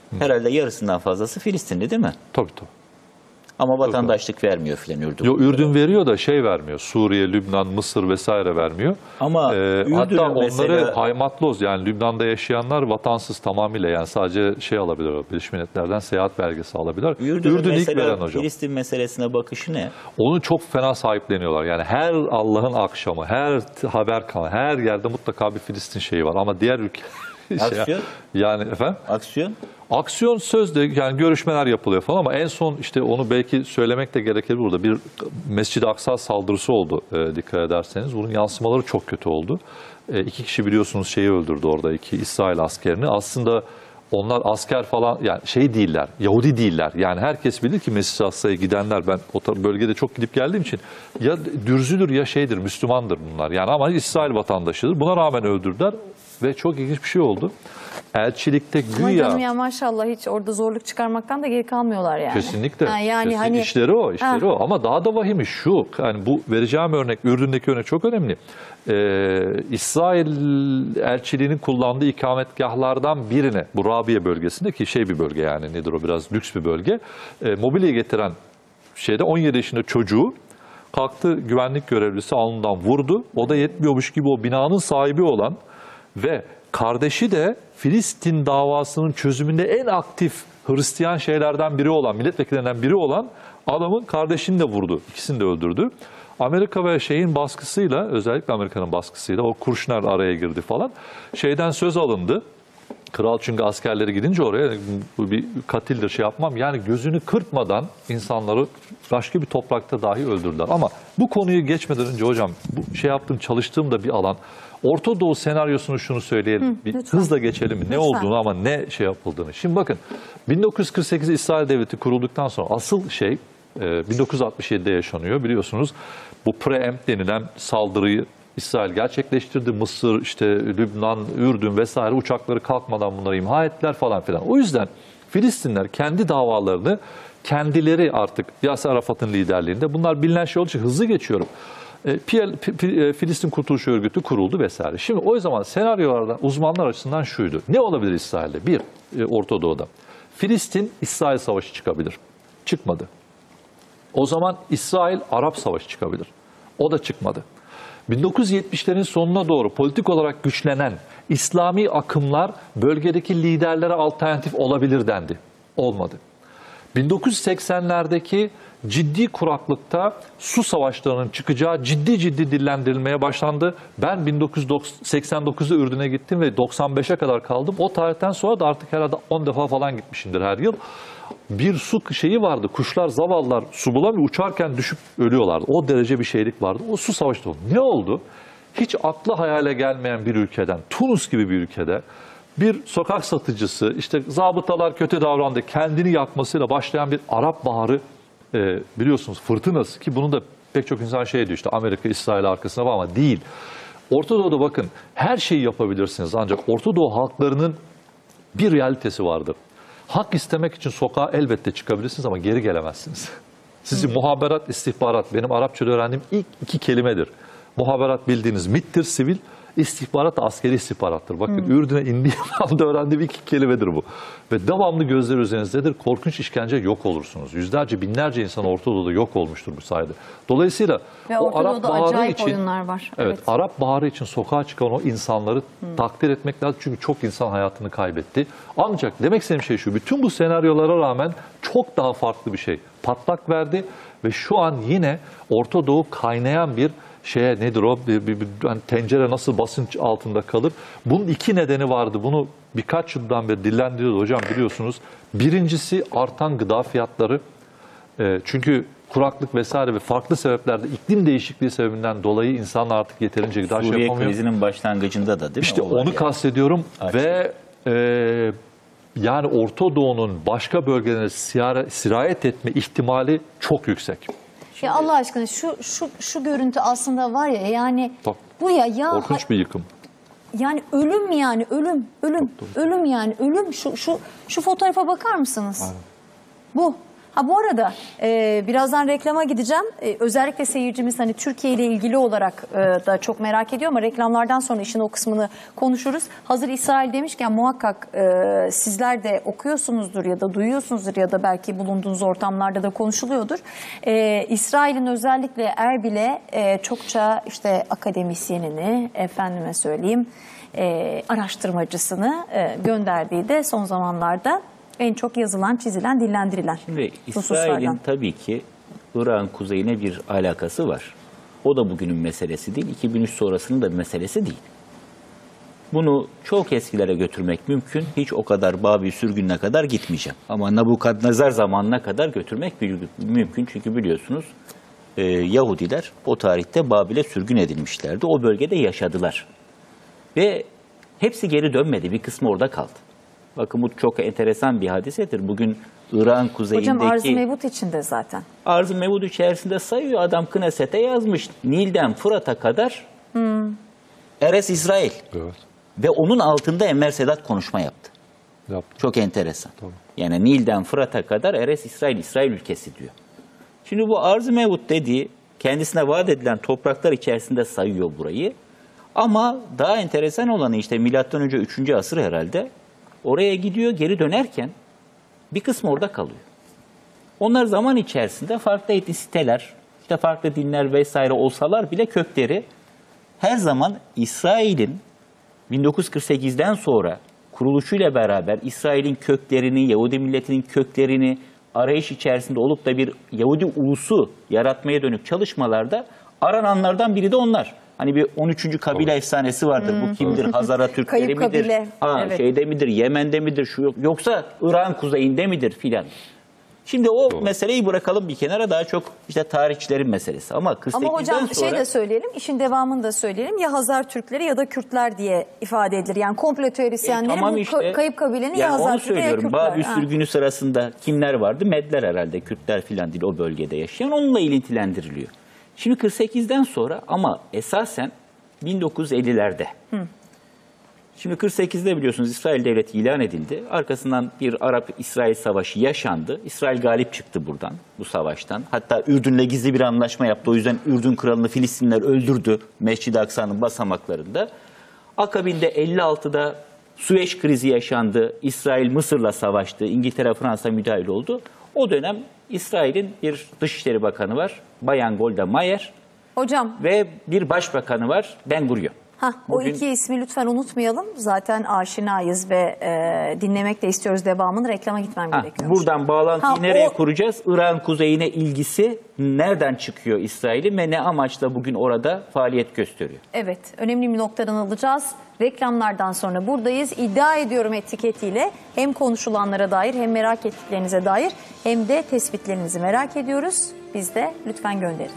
herhalde yarısından fazlası Filistinli değil mi? Tabii tabii. Ama vatandaşlık vermiyor filan Ürdün. Yo, Ürdün veriyor da şey vermiyor. Suriye, Lübnan, Mısır vesaire vermiyor. Ama Ee, Ürdün'ün hatta onları mesela- haymatloz, yani Lübnan'da yaşayanlar vatansız tamamıyla, yani sadece şey alabilir, Birleşmiş Milletler'den seyahat belgesi alabilir. Ürdün'ün Ürdün ilk mesela veren hocam. Filistin meselesine bakışı ne? Onu çok fena sahipleniyorlar. Yani her Allah'ın akşamı, her t- haber kanalı, her yerde mutlaka bir Filistin şeyi var. Ama diğer ülke... Aksiyon? Yani efendim? Aksiyon? Aksiyon sözde, yani görüşmeler yapılıyor falan, ama en son işte onu belki söylemek de gerekir burada. Bir Mescid-i Aksa saldırısı oldu e, dikkat ederseniz. Bunun yansımaları çok kötü oldu. E, iki kişi biliyorsunuz şeyi öldürdü orada, iki İsrail askerini. Aslında onlar asker falan, yani şey değiller, Yahudi değiller. Yani herkes bilir ki Mescid-i Aksa'ya gidenler, ben o tar- bölgede çok gidip geldiğim için, ya dürzüdür ya şeydir, Müslümandır bunlar. Yani ama İsrail vatandaşıdır. Buna rağmen öldürdüler ve çok ilginç bir şey oldu. Elçilikte Ama güya... canım ya maşallah hiç orada zorluk çıkarmaktan da geri kalmıyorlar yani. Kesinlikle. Ha, yani Kesin- hani işleri o, işleri Ha. o. Ama daha da vahimi şu, yani bu vereceğim örnek, Ürdün'deki örnek çok önemli. Ee, İsrail elçiliğinin kullandığı ikametgahlardan birine, bu Rabia bölgesinde, ki şey bir bölge, yani nedir o, biraz lüks bir bölge, e, mobilya getiren şeyde on yedi yaşında çocuğu kalktı, güvenlik görevlisi alnından vurdu. O da yetmiyormuş gibi o binanın sahibi olan ve kardeşi de Filistin davasının çözümünde en aktif Hristiyan şeylerden biri olan, milletvekillerinden biri olan adamın kardeşini de vurdu. İkisini de öldürdü. Amerika ve şeyin baskısıyla, özellikle Amerika'nın baskısıyla, o Kuşner araya girdi falan. Şeyden söz alındı. Kral çünkü askerleri gidince oraya, bu bir katildir, şey yapmam. Yani gözünü kırpmadan insanları başka bir toprakta dahi öldürdüler. Ama bu konuyu geçmeden önce hocam, bu şey yaptığım, çalıştığım da bir alan. Orta Doğu senaryosunu şunu söyleyelim. Hı, bir lütfen. hızla geçelim mi? Ne Lütfen. olduğunu, ama ne şey yapıldığını. Şimdi bakın, bin dokuz yüz kırk sekiz İsrail Devleti kurulduktan sonra asıl şey e, bin dokuz yüz altmış yedide yaşanıyor. Biliyorsunuz bu preempt denilen saldırıyı İsrail gerçekleştirdi. Mısır, işte Lübnan, Ürdün vesaire uçakları kalkmadan bunları imha ettiler falan filan. O yüzden Filistinler kendi davalarını kendileri, artık Yasser Arafat'ın liderliğinde, bunlar bilinen şey olduğu için hızlı geçiyorum. E, P L, P- P- Filistin Kurtuluş Örgütü kuruldu vesaire. Şimdi o zaman senaryolardan uzmanlar açısından şuydu. Ne olabilir İsrail'de? Bir, e, Orta Doğu'da. Filistin İsrail Savaşı çıkabilir. Çıkmadı. O zaman İsrail-Arap Savaşı çıkabilir. O da çıkmadı. bin dokuz yüz yetmişlerin sonuna doğru politik olarak güçlenen İslami akımlar bölgedeki liderlere alternatif olabilir dendi. Olmadı. bin dokuz yüz seksenlerdeki ciddi kuraklıkta su savaşlarının çıkacağı ciddi ciddi dillendirilmeye başlandı. Ben bin dokuz yüz seksen dokuzda Ürdün'e gittim ve doksan beşe kadar kaldım. O tarihten sonra da artık herhalde on defa falan gitmişimdir her yıl. Bir su şeyi vardı. Kuşlar, zavallılar su bulamıyor. Uçarken düşüp ölüyorlardı. O derece bir şeylik vardı. O su savaşı oldu. Ne oldu? Hiç akla hayale gelmeyen bir ülkeden, Tunus gibi bir ülkede bir sokak satıcısı, işte zabıtalar kötü davrandı, kendini yakmasıyla başlayan bir Arap Baharı, e, biliyorsunuz fırtınası, ki bunun da pek çok insan şey diyor, işte Amerika, İsrail arkasında var, ama değil. Orta Doğu'da bakın, her şeyi yapabilirsiniz, ancak Orta Doğu halklarının bir realitesi vardır. Hak istemek için sokağa elbette çıkabilirsiniz ama geri gelemezsiniz. Sizin muhaberat, istihbarat, benim Arapçada öğrendiğim ilk iki kelimedir. Muhaberat bildiğiniz MİT'tir, sivil. İstihbarat da askeri istihbarattır. Bakın hmm. Ürdün'e indiğim anda öğrendiğim iki kelimedir bu. Ve devamlı gözler üzerinizdedir. Korkunç işkence, yok olursunuz. Yüzlerce, binlerce insan Orta Doğu'da yok olmuştur bu sayede. Dolayısıyla ve o Orta Arap Doğu'da Baharı acayip için, oyunlar var. Evet, Evet, Arap Baharı için sokağa çıkan o insanları hmm. takdir etmek lazım. Çünkü çok insan hayatını kaybetti. Ancak demek istediğim şey şu. Bütün bu senaryolara rağmen çok daha farklı bir şey patlak verdi. Ve şu an yine Orta Doğu kaynayan bir şeye, nedir o, bir, bir, bir hani tencere nasıl basınç altında kalır. Bunun iki nedeni vardı. Bunu birkaç yıldan beri dillendiriyordu hocam, biliyorsunuz. Birincisi artan gıda fiyatları. E, çünkü kuraklık vesaire ve farklı sebeplerde, iklim değişikliği sebebinden dolayı insanlar artık yeterince gıda şey Suriye yapamıyor. krizinin başlangıcında da değil mi? İşte olay onu yani kastediyorum. Açık. Ve e, yani Orta Doğu'nun başka bölgelere sirayet etme ihtimali çok yüksek. Ya Allah aşkına şu şu şu görüntü aslında var ya, yani Tabii. bu ya ya Korkunç bir yıkım. yani ölüm, yani ölüm ölüm Tabii, tabii. ölüm yani ölüm şu şu şu fotoğrafa bakar mısınız? Aynen. Bu Ha bu arada e, birazdan reklama gideceğim. E, özellikle seyircimiz hani Türkiye ile ilgili olarak e, da çok merak ediyor ama reklamlardan sonra işin o kısmını konuşuruz. Hazır İsrail demişken muhakkak e, sizler de okuyorsunuzdur ya da duyuyorsunuzdur ya da belki bulunduğunuz ortamlarda da konuşuluyordur. E, İsrail'in özellikle Erbil'e e, çokça işte akademisyenini, efendime söyleyeyim e, araştırmacısını e, gönderdiği de son zamanlarda en çok yazılan, çizilen, dillendirilen Şimdi hususlardan. İsrail'in tabii ki Irak'ın kuzeyine bir alakası var. O da bugünün meselesi değil, iki bin üç sonrasının da bir meselesi değil. Bunu çok eskilere götürmek mümkün. Hiç o kadar Babil sürgününe kadar gitmeyeceğim. Ama Nabukadnezar zamanına kadar götürmek mümkün. Çünkü biliyorsunuz e, Yahudiler o tarihte Babil'e sürgün edilmişlerdi. O bölgede yaşadılar. Ve hepsi geri dönmedi. Bir kısmı orada kaldı. Bakın bu çok enteresan bir hadisedir. Bugün Irak'ın kuzeyindeki... Hocam Arz-ı Mevut içinde zaten. Arz-ı Mevut içerisinde sayıyor. Adam Knesset'e yazmış. Nil'den Fırat'a kadar hmm. Eres İsrail. Evet. Ve onun altında Enver Sedat konuşma yaptı. Yaptı. Çok enteresan. Tabii. Yani Nil'den Fırat'a kadar Eres İsrail, İsrail ülkesi diyor. Şimdi bu Arz-ı Mevut dediği kendisine vaat edilen topraklar içerisinde sayıyor burayı. Ama daha enteresan olanı işte milattan önce üçüncü asır herhalde. Oraya gidiyor, geri dönerken bir kısmı orada kalıyor. Onlar zaman içerisinde farklı etnisiteler, işte farklı dinler vesaire olsalar bile kökleri her zaman İsrail'in bin dokuz yüz kırk sekizden sonra kuruluşuyla beraber İsrail'in köklerini, Yahudi milletinin köklerini arayış içerisinde olup da bir Yahudi ulusu yaratmaya dönük çalışmalarda arananlardan biri de onlar. Hani bir on üçüncü kabile efsanesi vardır. Hmm. Bu kimdir? Hazara Türkleri Kayıp midir? kabile. Ha, Evet. Şeyde midir? Yemen'de midir? Şu yok. Yoksa Irak'ın kuzeyinde midir filan. Şimdi o Doğru. meseleyi bırakalım bir kenara, daha çok işte tarihçilerin meselesi. Ama kırk sekizden Ama hocam sonra... şey de söyleyelim, işin devamını da söyleyelim. Ya Hazar Türkleri ya da Kürtler diye ifade edilir. Yani komplo teorisyenlerin e, tamam bu işte, kayıp kabilenin yani ya Hazar onu Türkleri ya söylüyorum. Kürtler. Babil sürgünü sırasında kimler vardı? Medler herhalde. Kürtler filan değil o bölgede yaşayan. Onunla ilintilendiriliyor. Şimdi kırk sekizden sonra ama esasen bin dokuz yüz ellilerde. Hı. Şimdi kırk sekizde biliyorsunuz İsrail devleti ilan edildi. Arkasından bir Arap-İsrail savaşı yaşandı. İsrail galip çıktı buradan, bu savaştan. Hatta Ürdün'le gizli bir anlaşma yaptı. O yüzden Ürdün kralını Filistinliler öldürdü Mescid-i Aksa'nın basamaklarında. Akabinde elli altıda Süveyş krizi yaşandı. İsrail Mısır'la savaştı. İngiltere, Fransa müdahil oldu. O dönem İsrail'in bir Dışişleri Bakanı var, Bayan Golda Meir. Hocam. Ve bir başbakanı var, Ben Gurion. Hah, Bugün... O iki ismi lütfen unutmayalım. Zaten aşinayız ve e, dinlemek de istiyoruz devamını. Reklama gitmem ha, gerekiyor. Buradan bağlantıyı ha, nereye o... kuracağız? Irak'ın kuzeyine ilgisi nereden çıkıyor İsrail'in ve ne amaçla bugün orada faaliyet gösteriyor? Evet, önemli bir noktadan alacağız. Reklamlardan sonra buradayız. İddia ediyorum etiketiyle hem konuşulanlara dair hem merak ettiklerinize dair hem de tespitlerinizi merak ediyoruz. Biz de lütfen gönderin.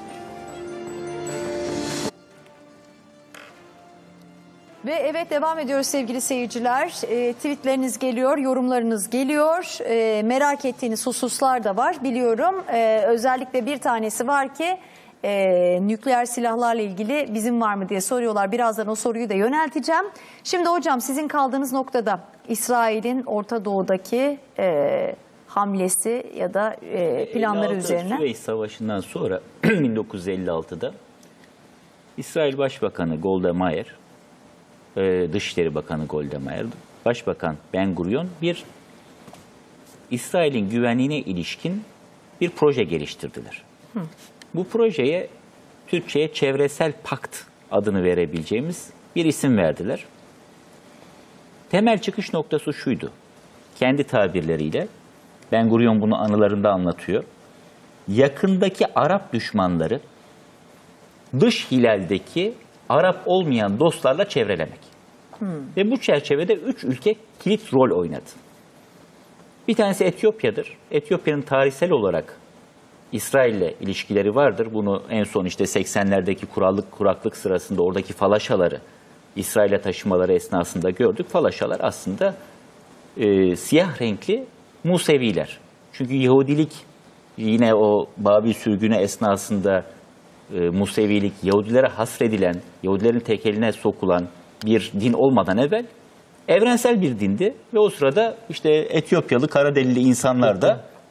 Ve evet, devam ediyoruz sevgili seyirciler. E, tweetleriniz geliyor, yorumlarınız geliyor. E, merak ettiğiniz hususlar da var biliyorum. E, özellikle bir tanesi var ki e, nükleer silahlarla ilgili bizim var mı diye soruyorlar. Birazdan o soruyu da yönelteceğim. Şimdi hocam sizin kaldığınız noktada İsrail'in Orta Doğu'daki e, hamlesi ya da e, planları üzerine. Süveyş Savaşı'ndan sonra bin dokuz yüz elli altıda İsrail Başbakanı Golda Meir, Dışişleri Bakanı Golda Meir, Başbakan Ben Gurion bir İsrail'in güvenliğine ilişkin bir proje geliştirdiler. Hı. Bu projeye Türkçe'ye çevresel pakt adını verebileceğimiz bir isim verdiler. Temel çıkış noktası şuydu. Kendi tabirleriyle Ben Gurion bunu anılarında anlatıyor. Yakındaki Arap düşmanları dış hilaldeki Arap olmayan dostlarla çevrelemek. Hmm. Ve bu çerçevede üç ülke kilit rol oynadı. Bir tanesi Etiyopya'dır. Etiyopya'nın tarihsel olarak İsrail'le ilişkileri vardır. Bunu en son işte seksenlerdeki kurallık, kuraklık sırasında oradaki falaşaları İsrail'e taşımaları esnasında gördük. Falaşalar aslında e, siyah renkli Museviler. Çünkü Yahudilik yine o Babil sürgünü esnasında e, Musevilik, Yahudilere hasredilen, Yahudilerin tekeline sokulan bir din olmadan evvel evrensel bir dindi ve o sırada işte Etiyopyalı, Karadelili insanlar da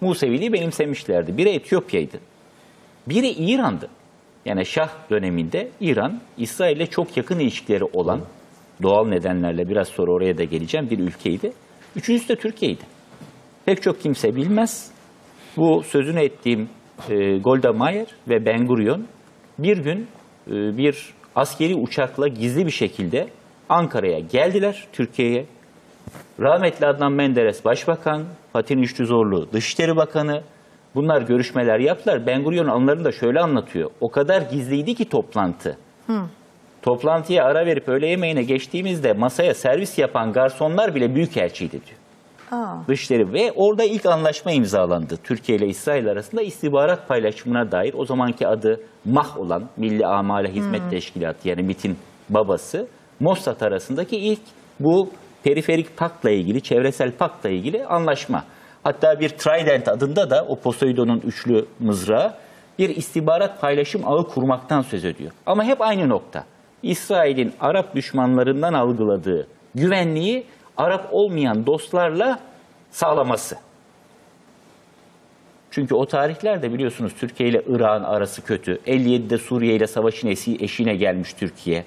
Museviliği benimsemişlerdi. Biri Etiyopya'ydı. Biri İran'dı. Yani Şah döneminde İran, İsrail'le çok yakın ilişkileri olan, doğal nedenlerle biraz sonra oraya da geleceğim, bir ülkeydi. Üçüncüsü de Türkiye'ydi. Pek çok kimse bilmez. Bu sözünü ettiğim e, Golda Meir ve Ben Gurion bir gün e, bir askeri uçakla gizli bir şekilde Ankara'ya geldiler, Türkiye'ye. Rahmetli Adnan Menderes Başbakan, Fatih Rüştü Zorlu Dışişleri Bakanı, bunlar görüşmeler yaptılar. Ben Gurion anılarını şöyle anlatıyor. O kadar gizliydi ki toplantı. Hı. Toplantıya ara verip öğle yemeğine geçtiğimizde masaya servis yapan garsonlar bile büyükelçiydi diyor. Aa. Dışişleri ve orada ilk anlaşma imzalandı. Türkiye ile İsrail arasında istihbarat paylaşımına dair, o zamanki adı M A H olan Milli Amale Hizmet hmm. Teşkilatı, yani MİT'in babası, Mossad arasındaki ilk bu periferik paktla ilgili, çevresel paktla ilgili anlaşma. Hatta bir Trident adında da o Poseidon'un üçlü mızrağı bir istihbarat paylaşım ağı kurmaktan söz ediyor. Ama hep aynı nokta. İsrail'in Arap düşmanlarından algıladığı güvenliği Arap olmayan dostlarla sağlaması. Çünkü o tarihlerde biliyorsunuz Türkiye ile Irak'ın arası kötü. elli yedide Suriye ile savaşın eşiğine gelmiş Türkiye.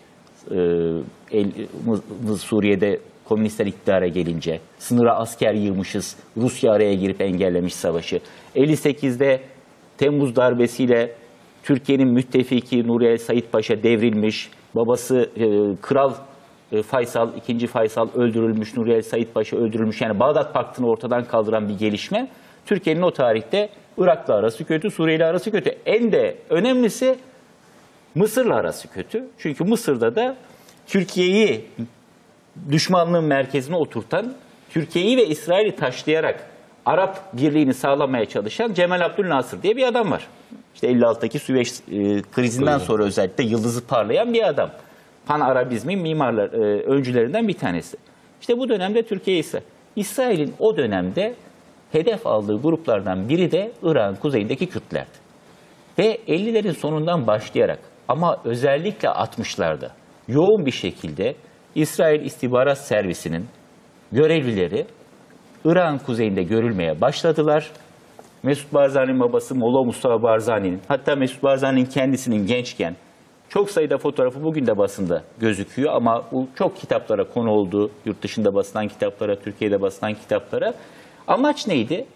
Ee, Suriye'de komünistler iktidara gelince sınıra asker yığmışız. Rusya araya girip engellemiş savaşı. elli sekizde Temmuz darbesiyle Türkiye'nin müttefiki Nuri El Said Paşa devrilmiş. Babası e, Kral Faysal, ikinci Faysal öldürülmüş, Nuri El Said Paşa öldürülmüş. Yani Bağdat Paktı'nı ortadan kaldıran bir gelişme. Türkiye'nin o tarihte Irak'la arası kötü, Suriye'yle arası kötü. En de önemlisi Mısır'la arası kötü. Çünkü Mısır'da da Türkiye'yi düşmanlığın merkezine oturtan, Türkiye'yi ve İsrail'i taşlayarak Arap birliğini sağlamaya çalışan Cemal Abdülnasır diye bir adam var. İşte elli altıdaki Süveyş e, krizinden sonra özellikle yıldızı parlayan bir adam. Pan-Arabizmin mimarlar, e, öncülerinden bir tanesi. İşte bu dönemde Türkiye ise İsrail'in o dönemde hedef aldığı gruplardan biri de Irak'ın kuzeyindeki Kürtlerdi. Ve ellilerin sonundan başlayarak ama özellikle altmışlarda yoğun bir şekilde İsrail İstihbarat Servisi'nin görevlileri Irak'ın kuzeyinde görülmeye başladılar. Mesut Barzani'nin babası Molla Mustafa Barzani'nin, hatta Mesut Barzani'nin kendisinin gençken çok sayıda fotoğrafı bugün de basında gözüküyor ama bu çok kitaplara konu oldu. Yurt dışında basılan kitaplara, Türkiye'de basılan kitaplara. Amaç neydi?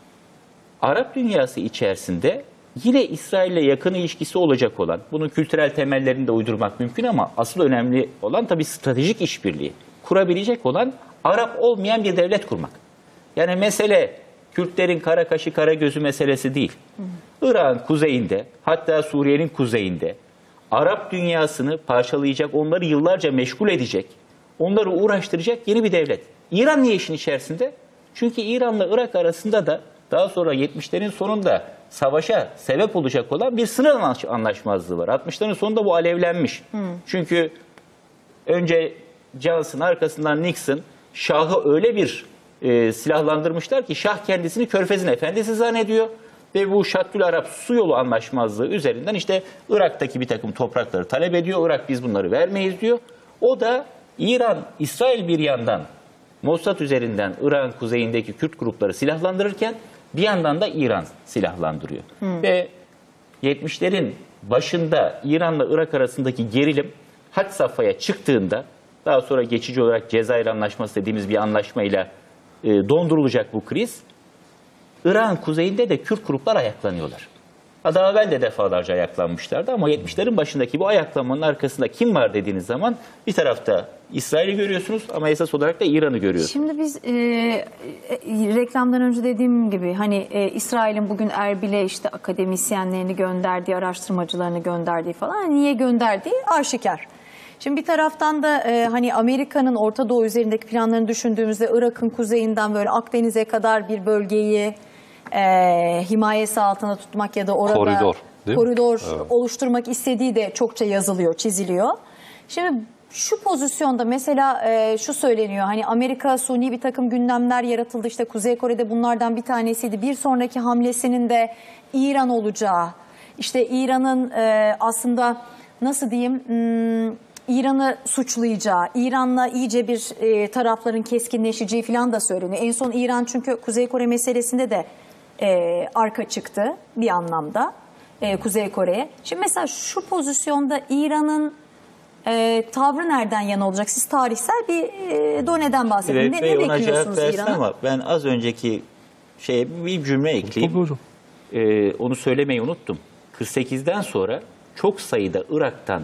Arap dünyası içerisinde yine İsrail'le yakın ilişkisi olacak olan, bunun kültürel temellerini de uydurmak mümkün ama asıl önemli olan tabii stratejik işbirliği kurabilecek olan Arap olmayan bir devlet kurmak. Yani mesele Kürtlerin kara kaşı kara gözü meselesi değil. Irak'ın kuzeyinde, hatta Suriye'nin kuzeyinde Arap dünyasını parçalayacak, onları yıllarca meşgul edecek, onları uğraştıracak yeni bir devlet. İran niye işin içerisinde? Çünkü İran'la Irak arasında da daha sonra yetmişlerin sonunda savaşa sebep olacak olan bir sınır anlaşmazlığı var. altmışların sonunda bu alevlenmiş. Hmm. Çünkü önce Johnson, arkasından Nixon Şah'ı öyle bir e, silahlandırmışlar ki Şah kendisini Körfez'in efendisi zannediyor. Ve bu Şattül Arap su yolu anlaşmazlığı üzerinden işte Irak'taki bir takım toprakları talep ediyor. Irak biz bunları vermeyiz diyor. O da İran, İsrail bir yandan Mossad üzerinden Irak'ın kuzeyindeki Kürt grupları silahlandırırken bir yandan da İran silahlandırıyor. Hmm. Ve yetmişlerin başında İran'la Irak arasındaki gerilim had safhaya çıktığında, daha sonra geçici olarak Cezayir Anlaşması dediğimiz bir anlaşmayla e, dondurulacak bu kriz, Irak'ın kuzeyinde de Kürt gruplar ayaklanıyorlar. Daha evvel de defalarca ayaklanmışlardı ama yetmişlerin başındaki bu ayaklanmanın arkasında kim var dediğiniz zaman bir tarafta İsrail'i görüyorsunuz ama esas olarak da İran'ı görüyorsunuz. Şimdi biz e, e, reklamdan önce dediğim gibi hani e, İsrail'in bugün Erbil'e işte akademisyenlerini gönderdiği, araştırmacılarını gönderdiği falan, niye gönderdiği aşikar. Şimdi bir taraftan da e, hani Amerika'nın Orta Doğu üzerindeki planlarını düşündüğümüzde Irak'ın kuzeyinden böyle Akdeniz'e kadar bir bölgeyi e, himayesi altında tutmak ya da orada koridor, koridor evet. oluşturmak istediği de çokça yazılıyor, çiziliyor. Şimdi şu pozisyonda mesela e, şu söyleniyor, hani Amerika suni bir takım gündemler yaratıldı, işte Kuzey Kore'de bunlardan bir tanesiydi. Bir sonraki hamlesinin de İran olacağı, işte İran'ın e, aslında nasıl diyeyim... Hmm, İran'ı suçlayacağı, İran'la iyice bir e, tarafların keskinleşeceği falan da söyleniyor. En son İran çünkü Kuzey Kore meselesinde de e, arka çıktı bir anlamda e, Kuzey Kore'ye. Şimdi mesela şu pozisyonda İran'ın e, tavrı nereden yana olacak? Siz tarihsel bir e, doneden bahsedin. Evet, Ne, Bey ne ona cevap bekliyorsunuz versin İran'a? ama ben az önceki şeye bir cümle ekleyeyim. Tabii hocam. Ee, onu söylemeyi unuttum. kırk sekizden sonra çok sayıda Irak'tan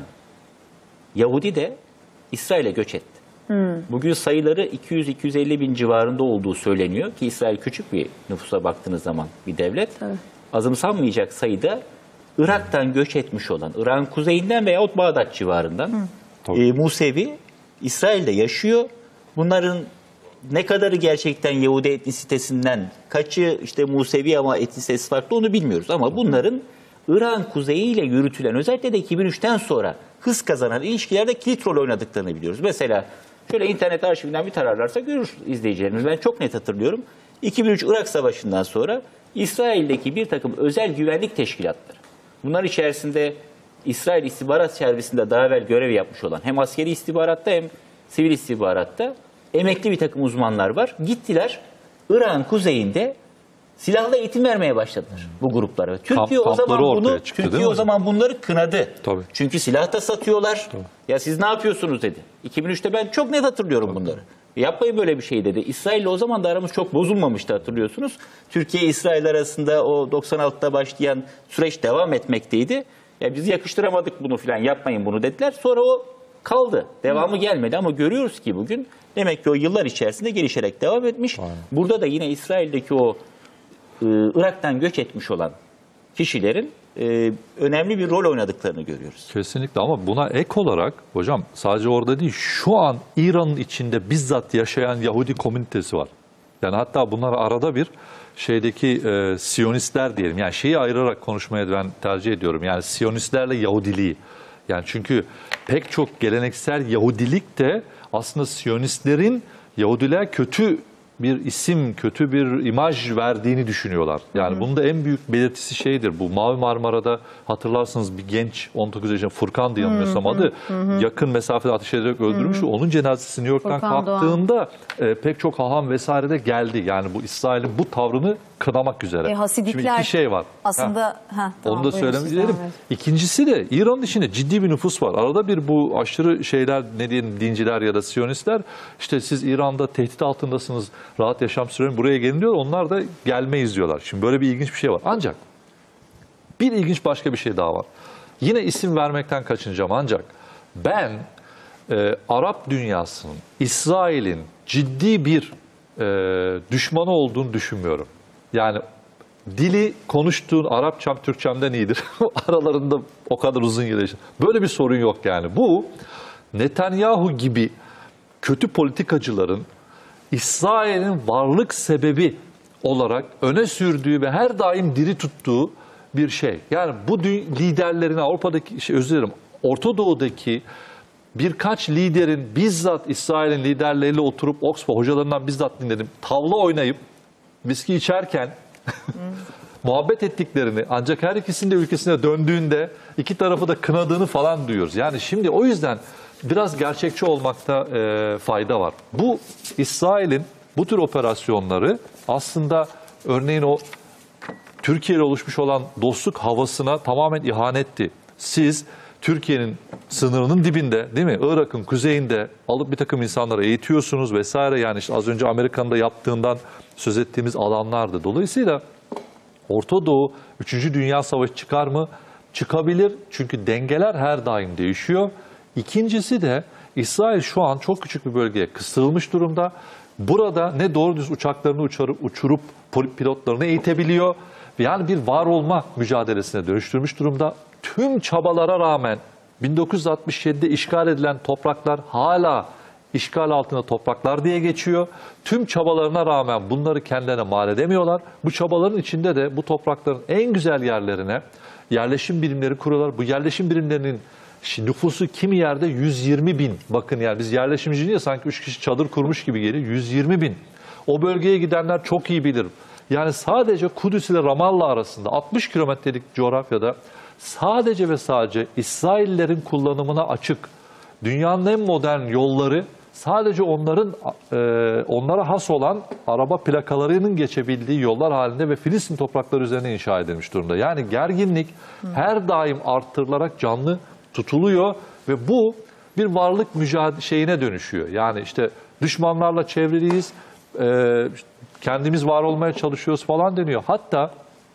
Yahudi de İsrail'e göç etti. Bugün sayıları iki yüz iki yüz elli bin civarında olduğu söyleniyor ki İsrail küçük bir nüfusa baktığınız zaman bir devlet. Tabii. Azımsanmayacak sayıda Irak'tan göç etmiş olan, Irak'ın kuzeyinden veyahut Bağdat civarından e, Musevi İsrail'de yaşıyor. Bunların ne kadarı gerçekten Yahudi etnisitesinden, kaçı işte Musevi ama etnisitesi farklı onu bilmiyoruz. Ama bunların İran kuzeyiyle yürütülen, özellikle de iki bin üçten sonra hız kazanan ilişkilerde kilit rol oynadıklarını biliyoruz. Mesela şöyle internet arşivinden bir tararlarsa görür izleyicilerimiz. Ben çok net hatırlıyorum. iki bin üç Irak Savaşı'ndan sonra İsrail'deki bir takım özel güvenlik teşkilatları, bunlar içerisinde İsrail İstihbarat Servisi'nde daha evvel görev yapmış olan hem askeri istihbaratta hem sivil istihbaratta emekli bir takım uzmanlar var. Gittiler Irak'ın kuzeyinde silahla eğitim vermeye başladılar bu gruplara. Türkiye o zaman bunu çıktı, Türkiye o zaman bunları kınadı. Tabii. Çünkü silah da satıyorlar. Tabii. Ya siz ne yapıyorsunuz dedi. iki bin üçte ben çok net hatırlıyorum Tabii. bunları. Yapmayın böyle bir şey dedi. İsrail'le o zaman da aramız çok bozulmamıştı hatırlıyorsunuz. Türkiye İsrail arasında o doksan altıda başlayan süreç devam etmekteydi. Ya biz yakıştıramadık bunu filan, yapmayın bunu dediler. Sonra o kaldı. Devamı gelmedi ama görüyoruz ki bugün demek ki o yıllar içerisinde gelişerek devam etmiş. Aynen. Burada da yine İsrail'deki o e, Irak'tan göç etmiş olan kişilerin e, önemli bir rol oynadıklarını görüyoruz. Kesinlikle, ama buna ek olarak hocam sadece orada değil, şu an İran'ın içinde bizzat yaşayan Yahudi komünitesi var. Yani hatta bunlar arada bir şeydeki e, Siyonistler diyelim. Yani şeyi ayırarak konuşmaya ben tercih ediyorum. Yani Siyonistlerle Yahudiliği. Yani çünkü pek çok geleneksel Yahudilik de aslında Siyonistlerin Yahudiliğe kötü bir isim, kötü bir imaj verdiğini düşünüyorlar. Yani hı hı. bunun da en büyük belirtisi şeydir. Bu Mavi Marmara'da hatırlarsınız bir genç on dokuz yaşında Furkan diye yanılmıyorsam adı hı hı. yakın mesafede ateş ederek öldürmüş. Hı hı. Onun cenazesi New York'tan Furkan kalktığında e, pek çok haham vesaire de geldi. Yani bu İsrail'in bu tavrını kınamak üzere. E, Hasidikler Şimdi iki şey var. aslında ha. Ha, tamam, onu da söylemeyelim. İkincisi de İran'ın içinde ciddi bir nüfus var. Arada bir bu aşırı şeyler, ne diyelim, dinciler ya da Siyonistler, işte siz İran'da tehdit altındasınız, rahat yaşam sürenin buraya gelin diyor. Onlar da gelmeyiz diyorlar. Şimdi böyle bir ilginç bir şey var. Ancak bir ilginç başka bir şey daha var. Yine isim vermekten kaçınacağım ancak ben e, Arap dünyasının İsrail'in ciddi bir e, düşmanı olduğunu düşünmüyorum. Yani dili konuştuğun Arapçam Türkçemden iyidir. Aralarında o kadar uzun yıl yaşadı. Böyle bir sorun yok yani. Bu Netanyahu gibi kötü politikacıların İsrail'in varlık sebebi olarak öne sürdüğü ve her daim diri tuttuğu bir şey. Yani bu liderlerin Avrupa'daki, şey, özür dilerim, Orta Doğu'daki birkaç liderin bizzat İsrail'in liderleriyle oturup Oxford hocalarından bizzat dinledim. Tavla oynayıp viski içerken muhabbet ettiklerini, ancak her ikisinin de ülkesine döndüğünde iki tarafı da kınadığını falan duyuyoruz. Yani şimdi o yüzden biraz gerçekçi olmakta e, fayda var. Bu İsrail'in bu tür operasyonları aslında örneğin o Türkiye ile oluşmuş olan dostluk havasına tamamen ihanetti. Siz Türkiye'nin sınırının dibinde, değil mi, Irak'ın kuzeyinde alıp bir takım insanları eğitiyorsunuz vesaire. Yani işte az önce Amerika'nın da yaptığından söz ettiğimiz alanlardı. Dolayısıyla Orta Doğu üçüncü Dünya Savaşı çıkar mı? Çıkabilir. Çünkü dengeler her daim değişiyor. İkincisi de İsrail şu an çok küçük bir bölgeye kısılmış durumda. Burada ne doğru düz uçaklarını uçurup, uçurup pilotlarını eğitebiliyor. Yani bir var olma mücadelesine dönüştürmüş durumda. Tüm çabalara rağmen bin dokuz yüz altmış yedide işgal edilen topraklar hala işgal altında topraklar diye geçiyor. Tüm çabalarına rağmen bunları kendilerine mal edemiyorlar. Bu çabaların içinde de bu toprakların en güzel yerlerine yerleşim birimleri kuruyorlar. Bu yerleşim birimlerinin nüfusu kimi yerde yüz yirmi bin. Bakın yani biz yerleşimci diye sanki üç kişi çadır kurmuş gibi geliyor. yüz yirmi bin. O bölgeye gidenler çok iyi bilir. Yani sadece Kudüs ile Ramallah arasında altmış kilometrelik coğrafyada sadece ve sadece İsraillerin kullanımına açık dünyanın en modern yolları sadece onların e, onlara has olan araba plakalarının geçebildiği yollar halinde ve Filistin toprakları üzerine inşa edilmiş durumda. Yani gerginlik her daim arttırılarak canlı tutuluyor ve bu bir varlık mücadele şeyine dönüşüyor. Yani işte düşmanlarla çevriliyiz, e, kendimiz var olmaya çalışıyoruz falan deniyor. Hatta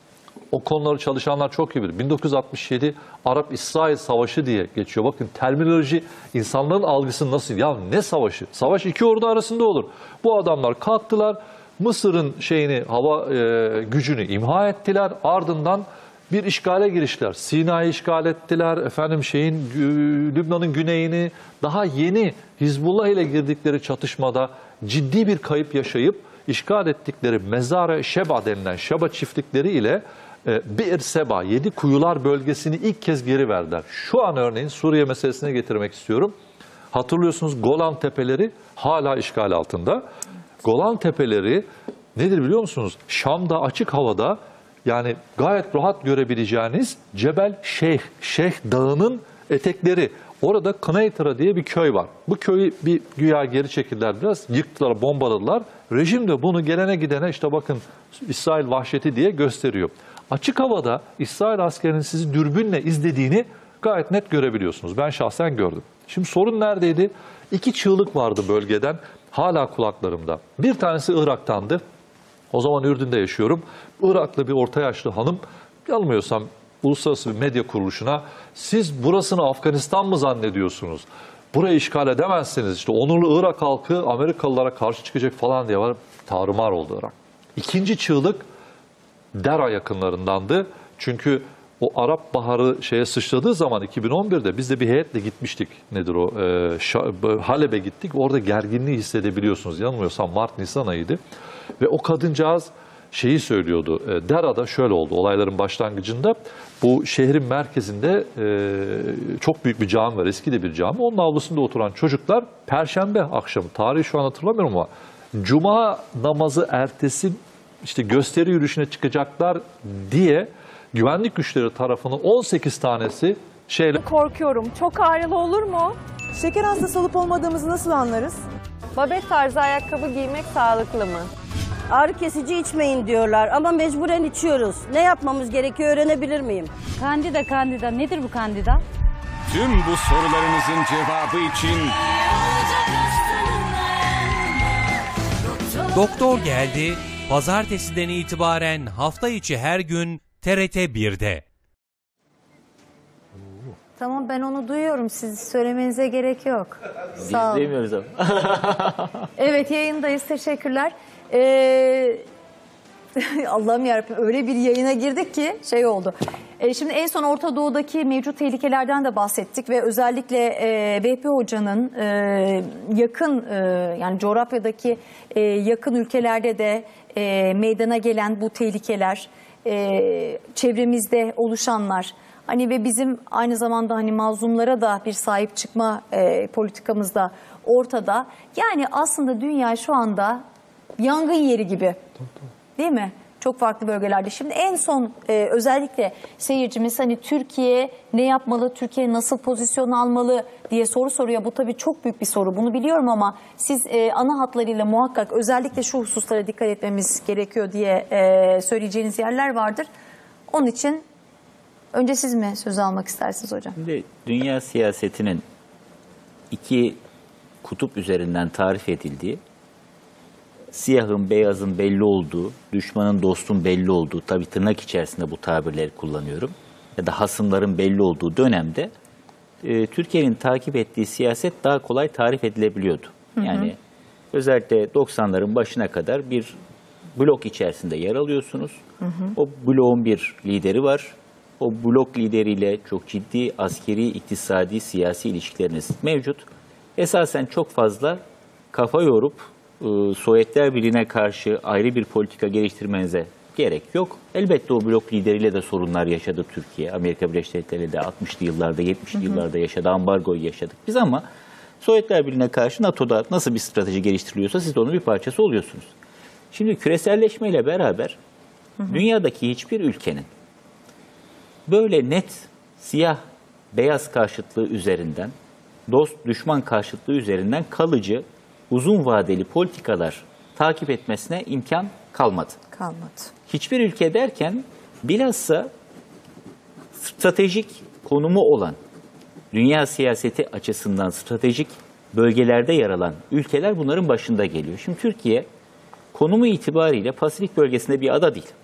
o konuları çalışanlar çok iyi bilir. bin dokuz yüz altmış yedi Arap-İsrail Savaşı diye geçiyor. Bakın terminoloji, insanların algısı nasıl? Ya ne savaşı? Savaş iki ordu arasında olur. Bu adamlar kalktılar, Mısır'ın şeyini, hava e, gücünü imha ettiler. Ardından bir işgale giriştiler. Sina'yı işgal ettiler. Efendim şeyin Lübnan'ın güneyini, daha yeni Hizbullah ile girdikleri çatışmada ciddi bir kayıp yaşayıp işgal ettikleri Mezare Şeba denilen Şeba çiftlikleri ile Bir Seba, yedi kuyular bölgesini ilk kez geri verdiler. Şu an örneğin Suriye meselesine getirmek istiyorum. Hatırlıyorsunuz Golan Tepeleri hala işgal altında. Golan Tepeleri nedir biliyor musunuz? Şam'da açık havada yani gayet rahat görebileceğiniz Cebel Şeyh, Şeyh Dağı'nın etekleri. Orada Knaytra diye bir köy var. Bu köyü bir güya geri çekildiler biraz, yıktılar, bombaladılar. Rejim de bunu gelene gidene işte bakın İsrail vahşeti diye gösteriyor. Açık havada İsrail askerinin sizi dürbünle izlediğini gayet net görebiliyorsunuz. Ben şahsen gördüm. Şimdi sorun neredeydi? İki çığlık vardı bölgeden, hala kulaklarımda. Bir tanesi Irak'tandı. O zaman Ürdün'de yaşıyorum. Iraklı bir orta yaşlı hanım, yanılmıyorsam uluslararası bir medya kuruluşuna, siz burasını Afganistan mı zannediyorsunuz? Burayı işgal edemezsiniz. İşte onurlu Irak halkı Amerikalılara karşı çıkacak falan diye var. Tarumar oldu Irak. İkinci çığlık Dera yakınlarındandı. Çünkü o Arap Baharı şeye sıçradığı zaman iki bin on birde biz de bir heyetle gitmiştik. Nedir o? Ee, Halep'e gittik. Orada gerginliği hissedebiliyorsunuz. Yanılmıyorsam Mart-Nisan ayıydı. Ve o kadıncağız şeyi söylüyordu. E, Dera'da şöyle oldu olayların başlangıcında. Bu şehrin merkezinde e, çok büyük bir cami var. Eski de bir cami. Onun avlusunda oturan çocuklar Perşembe akşamı, tarihi şu an hatırlamıyorum ama Cuma namazı ertesi işte gösteri yürüyüşüne çıkacaklar diye güvenlik güçleri tarafından on sekiz tanesi şeyle... Korkuyorum. Çok ağrılı olur mu? Şeker hastası olup olmadığımızı nasıl anlarız? Babet tarzı ayakkabı giymek sağlıklı mı? Ağrı kesici içmeyin diyorlar ama mecburen içiyoruz. Ne yapmamız gerekiyor öğrenebilir miyim? Kandida, kandida. Nedir bu kandida? Tüm bu sorularınızın cevabı için Doktor Geldi, pazartesiden itibaren hafta içi her gün T R T bir'de. Tamam, ben onu duyuyorum. Siz söylemenize gerek yok. Biz Sağ olun. demiyoruz ama. Evet, yayındayız. Teşekkürler. Ee, Allah'ım yarabbim, öyle bir yayına girdik ki şey oldu. Ee, şimdi en son Orta Doğu'daki mevcut tehlikelerden de bahsettik ve özellikle e, Vehbi Hoca'nın e, yakın e, yani coğrafyadaki e, yakın ülkelerde de e, meydana gelen bu tehlikeler, e, çevremizde oluşanlar, hani ve bizim aynı zamanda hani mazlumlara da bir sahip çıkma e, politikamız da ortada. Yani aslında dünya şu anda yangın yeri gibi, değil mi? Çok farklı bölgelerde. Şimdi en son e, özellikle seyircimiz hani Türkiye ne yapmalı, Türkiye nasıl pozisyon almalı diye soru soruyor. Bu tabii çok büyük bir soru, bunu biliyorum ama siz e, ana hatlarıyla muhakkak özellikle şu hususlara dikkat etmemiz gerekiyor diye e, söyleyeceğiniz yerler vardır. Onun için önce siz mi söz almak istersiniz hocam? Şimdi dünya siyasetinin iki kutup üzerinden tarif edildiği, siyahın beyazın belli olduğu, düşmanın dostun belli olduğu, tabii tırnak içerisinde bu tabirleri kullanıyorum, ya da hasımların belli olduğu dönemde e, Türkiye'nin takip ettiği siyaset daha kolay tarif edilebiliyordu. Hı hı. Yani özellikle doksanların başına kadar bir blok içerisinde yer alıyorsunuz. Hı hı. O bloğun bir lideri var. O blok lideriyle çok ciddi askeri, iktisadi, siyasi ilişkileriniz mevcut. Esasen çok fazla kafa yorup Sovyetler Birliği'ne karşı ayrı bir politika geliştirmenize gerek yok. Elbette o blok lideriyle de sorunlar yaşadı Türkiye. Amerika Birleşik Devletleri de altmışlı yıllarda, yetmişli yıllarda yaşadı. Ambargoyu yaşadık biz ama Sovyetler Birliği'ne karşı NATO'da nasıl bir strateji geliştiriliyorsa siz de onun bir parçası oluyorsunuz. Şimdi küreselleşmeyle beraber hı hı. dünyadaki hiçbir ülkenin böyle net siyah beyaz karşıtlığı üzerinden dost düşman karşıtlığı üzerinden kalıcı, uzun vadeli politikalar takip etmesine imkan kalmadı. Kalmadı. Hiçbir ülke derken bilhassa stratejik konumu olan, dünya siyaseti açısından stratejik bölgelerde yer alan ülkeler bunların başında geliyor. Şimdi Türkiye konumu itibariyle Pasifik bölgesinde bir ada değil.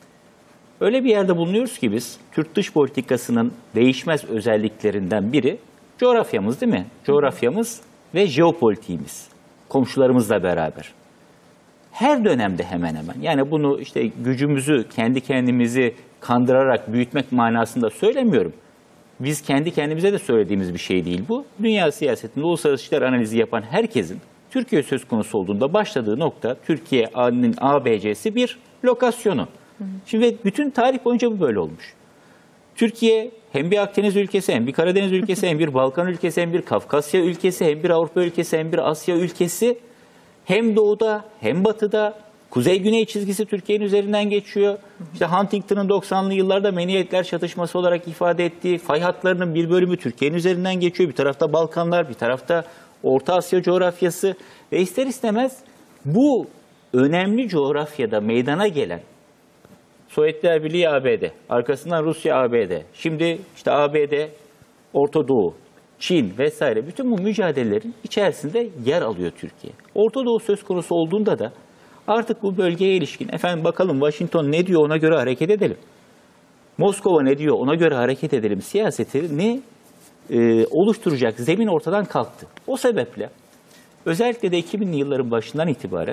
Öyle bir yerde bulunuyoruz ki biz, Türk dış politikasının değişmez özelliklerinden biri coğrafyamız değil mi? Coğrafyamız ve jeopolitiğimiz, komşularımızla beraber. Her dönemde hemen hemen, yani bunu işte gücümüzü, kendi kendimizi kandırarak büyütmek manasında söylemiyorum. Biz kendi kendimize de söylediğimiz bir şey değil bu. Dünya siyasetinde uluslararası ilişkiler analizi yapan herkesin Türkiye söz konusu olduğunda başladığı nokta Türkiye'nin A B C'si bir lokasyonu. Şimdi bütün tarih boyunca bu böyle olmuş. Türkiye hem bir Akdeniz ülkesi, hem bir Karadeniz ülkesi, hem bir Balkan ülkesi, hem bir Kafkasya ülkesi, hem bir Avrupa ülkesi, hem bir Asya ülkesi. Hem doğuda hem batıda kuzey-güney çizgisi Türkiye'nin üzerinden geçiyor. İşte Huntington'ın doksanlı yıllarda medeniyetler çatışması olarak ifade ettiği fay hatlarının bir bölümü Türkiye'nin üzerinden geçiyor. Bir tarafta Balkanlar, bir tarafta Orta Asya coğrafyası ve ister istemez bu önemli coğrafyada meydana gelen Sovyetler Birliği A B D, arkasından Rusya A B D, şimdi işte A B D, Orta Doğu, Çin vesaire bütün bu mücadelelerin içerisinde yer alıyor Türkiye. Orta Doğu söz konusu olduğunda da artık bu bölgeye ilişkin efendim bakalım Washington ne diyor ona göre hareket edelim. Moskova ne diyor ona göre hareket edelim siyasetini e, oluşturacak zemin ortadan kalktı. O sebeple özellikle de iki binli yılların başından itibaren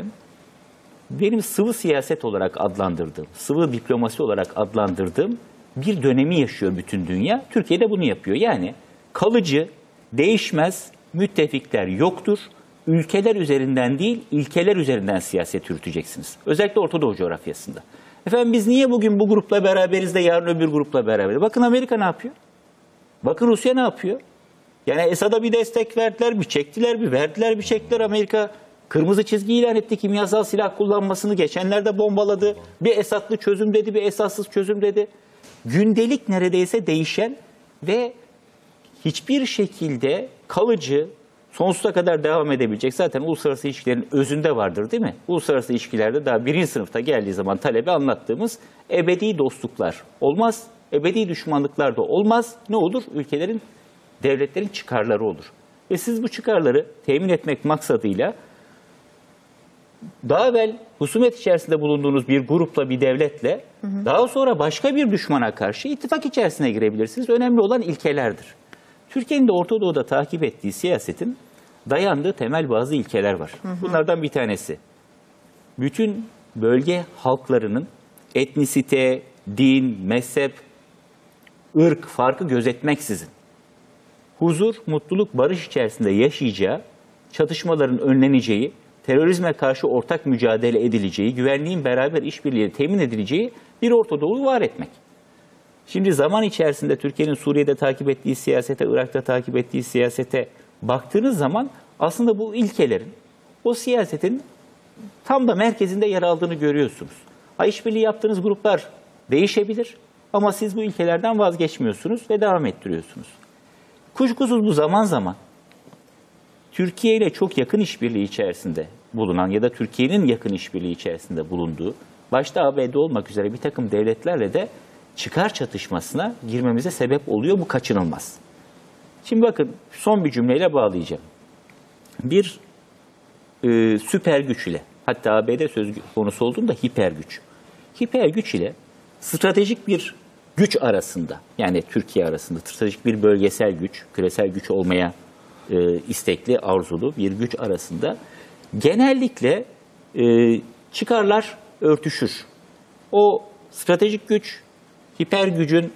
benim sıvı siyaset olarak adlandırdığım, sıvı diplomasi olarak adlandırdığım bir dönemi yaşıyor bütün dünya. Türkiye de bunu yapıyor. Yani kalıcı, değişmez müttefikler yoktur. Ülkeler üzerinden değil, ilkeler üzerinden siyaset yürüteceksiniz. Özellikle Orta Doğu coğrafyasında. Efendim biz niye bugün bu grupla beraberiz de yarın öbür grupla beraberiz? Bakın Amerika ne yapıyor? Bakın Rusya ne yapıyor? Yani Esad'a bir destek verdiler, bir çektiler, bir verdiler, bir çektiler. Amerika kırmızı çizgi ilan etti, kimyasal silah kullanmasını geçenlerde bombaladı. Bir Esad'lı çözüm dedi, bir Esad'sız çözüm dedi. Gündelik neredeyse değişen ve hiçbir şekilde kalıcı, sonsuza kadar devam edebilecek zaten uluslararası ilişkilerin özünde vardır değil mi? Uluslararası ilişkilerde daha birinci sınıfta geldiği zaman talebe anlattığımız ebedi dostluklar olmaz, ebedi düşmanlıklar da olmaz. Ne olur? Ülkelerin, devletlerin çıkarları olur. Ve siz bu çıkarları temin etmek maksadıyla daha evvel husumet içerisinde bulunduğunuz bir grupla, bir devletle hı hı. daha sonra başka bir düşmana karşı ittifak içerisine girebilirsiniz. Önemli olan ilkelerdir. Türkiye'nin de Orta Doğu'da takip ettiği siyasetin dayandığı temel bazı ilkeler var. Hı hı. Bunlardan bir tanesi, bütün bölge halklarının etnisite, din, mezhep, ırk farkı gözetmeksizin huzur, mutluluk, barış içerisinde yaşayacağı, çatışmaların önleneceği, terörizme karşı ortak mücadele edileceği, güvenliğin beraber işbirliği temin edileceği bir Orta Doğu'yu var etmek. Şimdi zaman içerisinde Türkiye'nin Suriye'de takip ettiği siyasete, Irak'ta takip ettiği siyasete baktığınız zaman aslında bu ilkelerin, o siyasetin tam da merkezinde yer aldığını görüyorsunuz. Ha, işbirliği yaptığınız gruplar değişebilir ama siz bu ilkelerden vazgeçmiyorsunuz ve devam ettiriyorsunuz. Kuşkusuz bu zaman zaman Türkiye ile çok yakın işbirliği içerisinde bulunan ya da Türkiye'nin yakın işbirliği içerisinde bulunduğu, başta A B D olmak üzere bir takım devletlerle de çıkar çatışmasına girmemize sebep oluyor. Bu kaçınılmaz. Şimdi bakın son bir cümleyle bağlayacağım. Bir e, süper güç ile, hatta A B D söz konusu olduğunda hiper güç. Hiper güç ile stratejik bir güç arasında, yani Türkiye arasında stratejik bir bölgesel güç, küresel güç olmaya e, istekli, arzulu bir güç arasında genellikle e, çıkarlar örtüşür. O stratejik güç, hiper gücün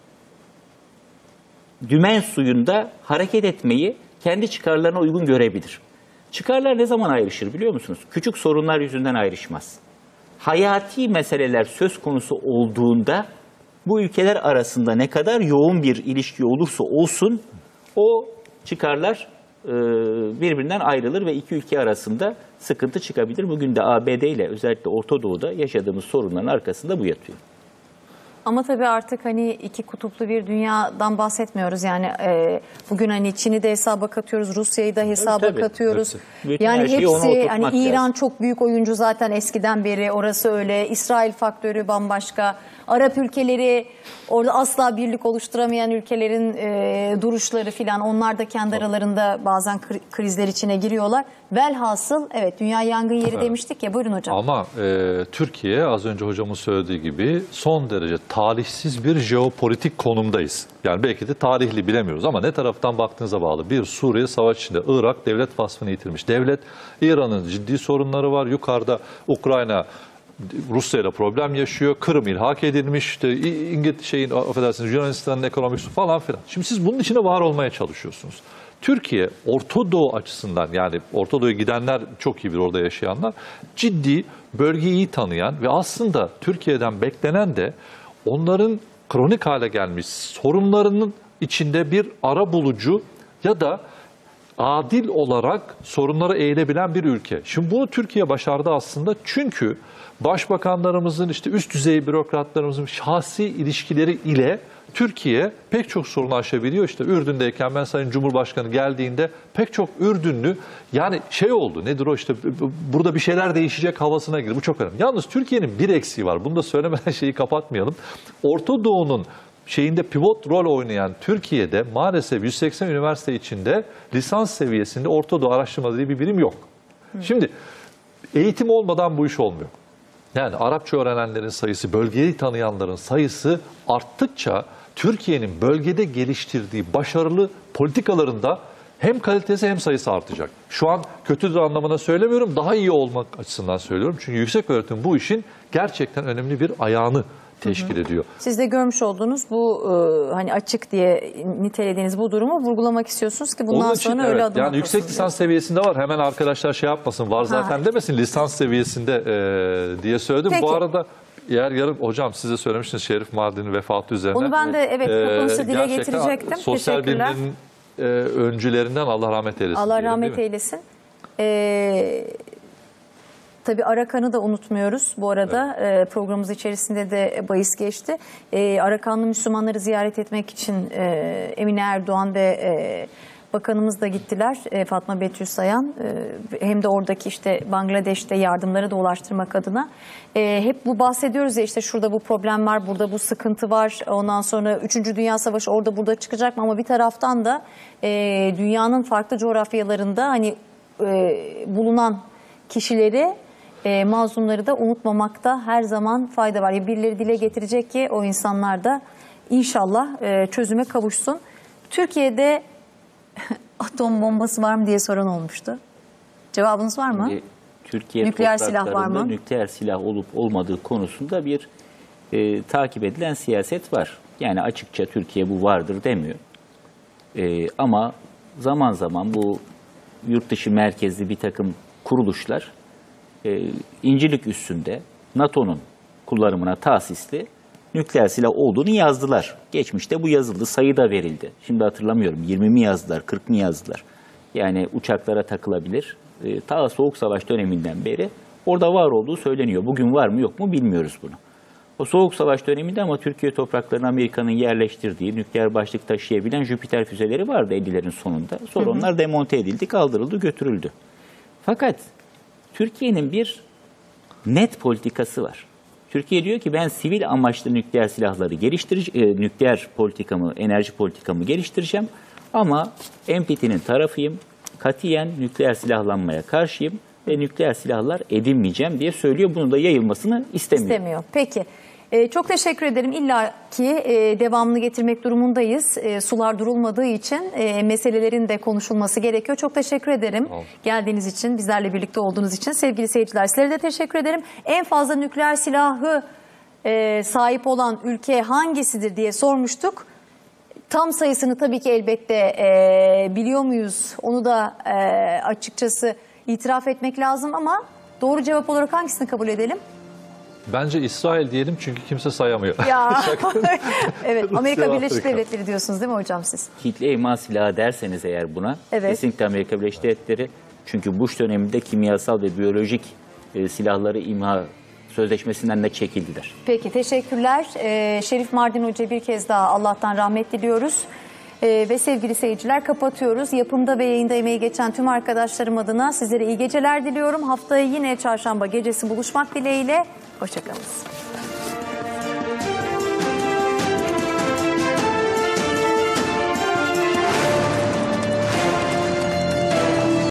dümen suyunda hareket etmeyi kendi çıkarlarına uygun görebilir. Çıkarlar ne zaman ayrışır biliyor musunuz? Küçük sorunlar yüzünden ayrışmaz. Hayati meseleler söz konusu olduğunda bu ülkeler arasında ne kadar yoğun bir ilişki olursa olsun o çıkarlar e, birbirinden ayrılır ve iki ülke arasında sıkıntı çıkabilir. Bugün de A B D ile özellikle Orta Doğu'da yaşadığımız sorunların arkasında bu yatıyor. Ama tabii artık hani iki kutuplu bir dünyadan bahsetmiyoruz. Yani e, bugün hani Çin'i de hesaba katıyoruz, Rusya'yı da hesaba Tabii, katıyoruz. Bütün Yani her şeyi ona hepsi oturtmak hani İran lazım. çok büyük oyuncu zaten eskiden beri, orası öyle. İsrail faktörü bambaşka. Arap ülkeleri, orada asla birlik oluşturamayan ülkelerin e, duruşları filan, onlar da kendi aralarında bazen kri- krizler içine giriyorlar. Velhasıl evet, dünya yangın yeri demiştik ya, buyurun hocam. Ama e, Türkiye az önce hocamın söylediği gibi son derece talihsiz bir jeopolitik konumdayız. Yani belki de tarihli bilemiyoruz ama ne taraftan baktığınıza bağlı. Bir, Suriye savaş içinde, Irak devlet vasfını yitirmiş. Devlet, İran'ın ciddi sorunları var. Yukarıda Ukrayna Rusya ile problem yaşıyor. Kırım ilhak edilmiş. İşte İngiliz şeyin, affedersiniz, Yunanistan'ın ekonomik falan filan. Şimdi siz bunun içine var olmaya çalışıyorsunuz. Türkiye Orta Doğu açısından, yani Orta Doğu'ya gidenler çok iyi bilir, orada yaşayanlar, ciddi, bölgeyi iyi tanıyan ve aslında Türkiye'den beklenen de onların kronik hale gelmiş sorunlarının içinde bir arabulucu ya da adil olarak sorunlara eğilebilen bir ülke. Şimdi bunu Türkiye başardı aslında, çünkü başbakanlarımızın, işte üst düzey bürokratlarımızın şahsi ilişkileri ile Türkiye pek çok sorunu aşabiliyor. İşte Ürdün'deyken ben Sayın Cumhurbaşkanı geldiğinde pek çok Ürdünlü, yani şey oldu, nedir o, işte burada bir şeyler değişecek havasına girdi. Bu çok önemli. Yalnız Türkiye'nin bir eksiği var. Bunu da söylemeden şeyi kapatmayalım. Orta Doğu'nun şeyinde pivot rol oynayan Türkiye'de maalesef yüz seksen üniversite içinde lisans seviyesinde Orta Doğu araştırma diye bir birim yok. Hı. Şimdi eğitim olmadan bu iş olmuyor. Yani Arapça öğrenenlerin sayısı, bölgeyi tanıyanların sayısı arttıkça Türkiye'nin bölgede geliştirdiği başarılı politikalarında hem kalitesi hem sayısı artacak. Şu an kötüdür anlamına söylemiyorum, daha iyi olmak açısından söylüyorum. Çünkü yüksek öğretim bu işin gerçekten önemli bir ayağını teşkil ediyor. Siz de görmüş olduğunuz bu e, hani açık diye nitelediğiniz bu durumu vurgulamak istiyorsunuz ki bundan için, sonra evet, öyle adım yani atılsın yüksek diye. lisans seviyesinde var. Hemen arkadaşlar şey yapmasın, var zaten Ha. demesin, lisans seviyesinde e, diye söyledim. Peki. Bu arada eğer yarın hocam size söylemiştiniz Şerif Mardin'in vefatı üzerine. Onu ben de evet bu konusu dile gerçekten getirecektim. Sosyal Teşekkürler. bilimlerin e, öncülerinden Allah rahmet eylesin. Allah diyelim, rahmet değil mi? eylesin. Ee, tabii Arakan'ı da unutmuyoruz. Bu arada evet. e, programımız içerisinde de bahis geçti. E, Arakanlı Müslümanları ziyaret etmek için e, Emine Erdoğan ve e, bakanımız da gittiler. E, Fatma Betül Sayan. E, hem de oradaki işte Bangladeş'te yardımları da ulaştırmak adına. E, hep bu bahsediyoruz ya, işte şurada bu problem var, burada bu sıkıntı var. Ondan sonra üçüncü Dünya Savaşı orada burada çıkacak mı? Ama bir taraftan da e, dünyanın farklı coğrafyalarında hani e, bulunan kişileri, e, mazlumları da unutmamakta her zaman fayda var. Ya birileri dile getirecek ki o insanlar da inşallah e, çözüme kavuşsun. Türkiye'de atom bombası var mı diye soran olmuştu. Cevabınız var mı? Türkiye nükleer silah var mı? Nükleer silah olup olmadığı konusunda bir e, takip edilen siyaset var. Yani açıkça Türkiye bu vardır demiyor. E, ama zaman zaman bu yurt dışı merkezli bir takım kuruluşlar e, İncirlik üssünde NATO'nun kullanımına tahsisli nükleer silah olduğunu yazdılar. Geçmişte bu yazıldı, sayı da verildi. Şimdi hatırlamıyorum, yirmi mi yazdılar, kırk mı yazdılar? Yani uçaklara takılabilir. E, ta Soğuk Savaş döneminden beri orada var olduğu söyleniyor. Bugün var mı yok mu bilmiyoruz bunu. O Soğuk Savaş döneminde ama Türkiye topraklarına Amerika'nın yerleştirdiği nükleer başlık taşıyabilen Jüpiter füzeleri vardı ellilerin sonunda. Sonra hı hı. onlar demonte edildi, kaldırıldı, götürüldü. Fakat Türkiye'nin bir net politikası var. Türkiye diyor ki ben sivil amaçlı nükleer silahları geliştireceğim, e, nükleer politikamı, enerji politikamı geliştireceğim. Ama N P T'nin tarafıyım, katiyen nükleer silahlanmaya karşıyım ve nükleer silahlar edinmeyeceğim diye söylüyor. Bunu da yayılmasını istemiyor. İstemiyor. Peki. Ee, çok teşekkür ederim. İlla ki e, devamlı getirmek durumundayız. E, sular durulmadığı için e, meselelerin de konuşulması gerekiyor. Çok teşekkür ederim Oldu. geldiğiniz için, bizlerle birlikte olduğunuz için. Sevgili seyirciler, sizlere de teşekkür ederim. En fazla nükleer silahı e, sahip olan ülke hangisidir diye sormuştuk. Tam sayısını tabii ki elbette e, biliyor muyuz? Onu da e, açıkçası itiraf etmek lazım ama doğru cevap olarak hangisini kabul edelim? Bence İsrail diyelim, çünkü kimse sayamıyor. Ya. Evet, Amerika Rusya, Birleşik Afrika. Devletleri diyorsunuz değil mi hocam siz? Kitle imha silahı derseniz eğer buna, evet. kesinlikle Amerika Birleşik Devletleri. Çünkü Bush döneminde kimyasal ve biyolojik e, silahları imha sözleşmesinden de çekildiler. Peki teşekkürler. Ee, Şerif Mardin Hoca bir kez daha Allah'tan rahmet diliyoruz. Ee, ve sevgili seyirciler kapatıyoruz. Yapımda ve yayında emeği geçen tüm arkadaşlarım adına sizlere iyi geceler diliyorum. Haftaya yine çarşamba gecesi buluşmak dileğiyle. Hoşçakalın.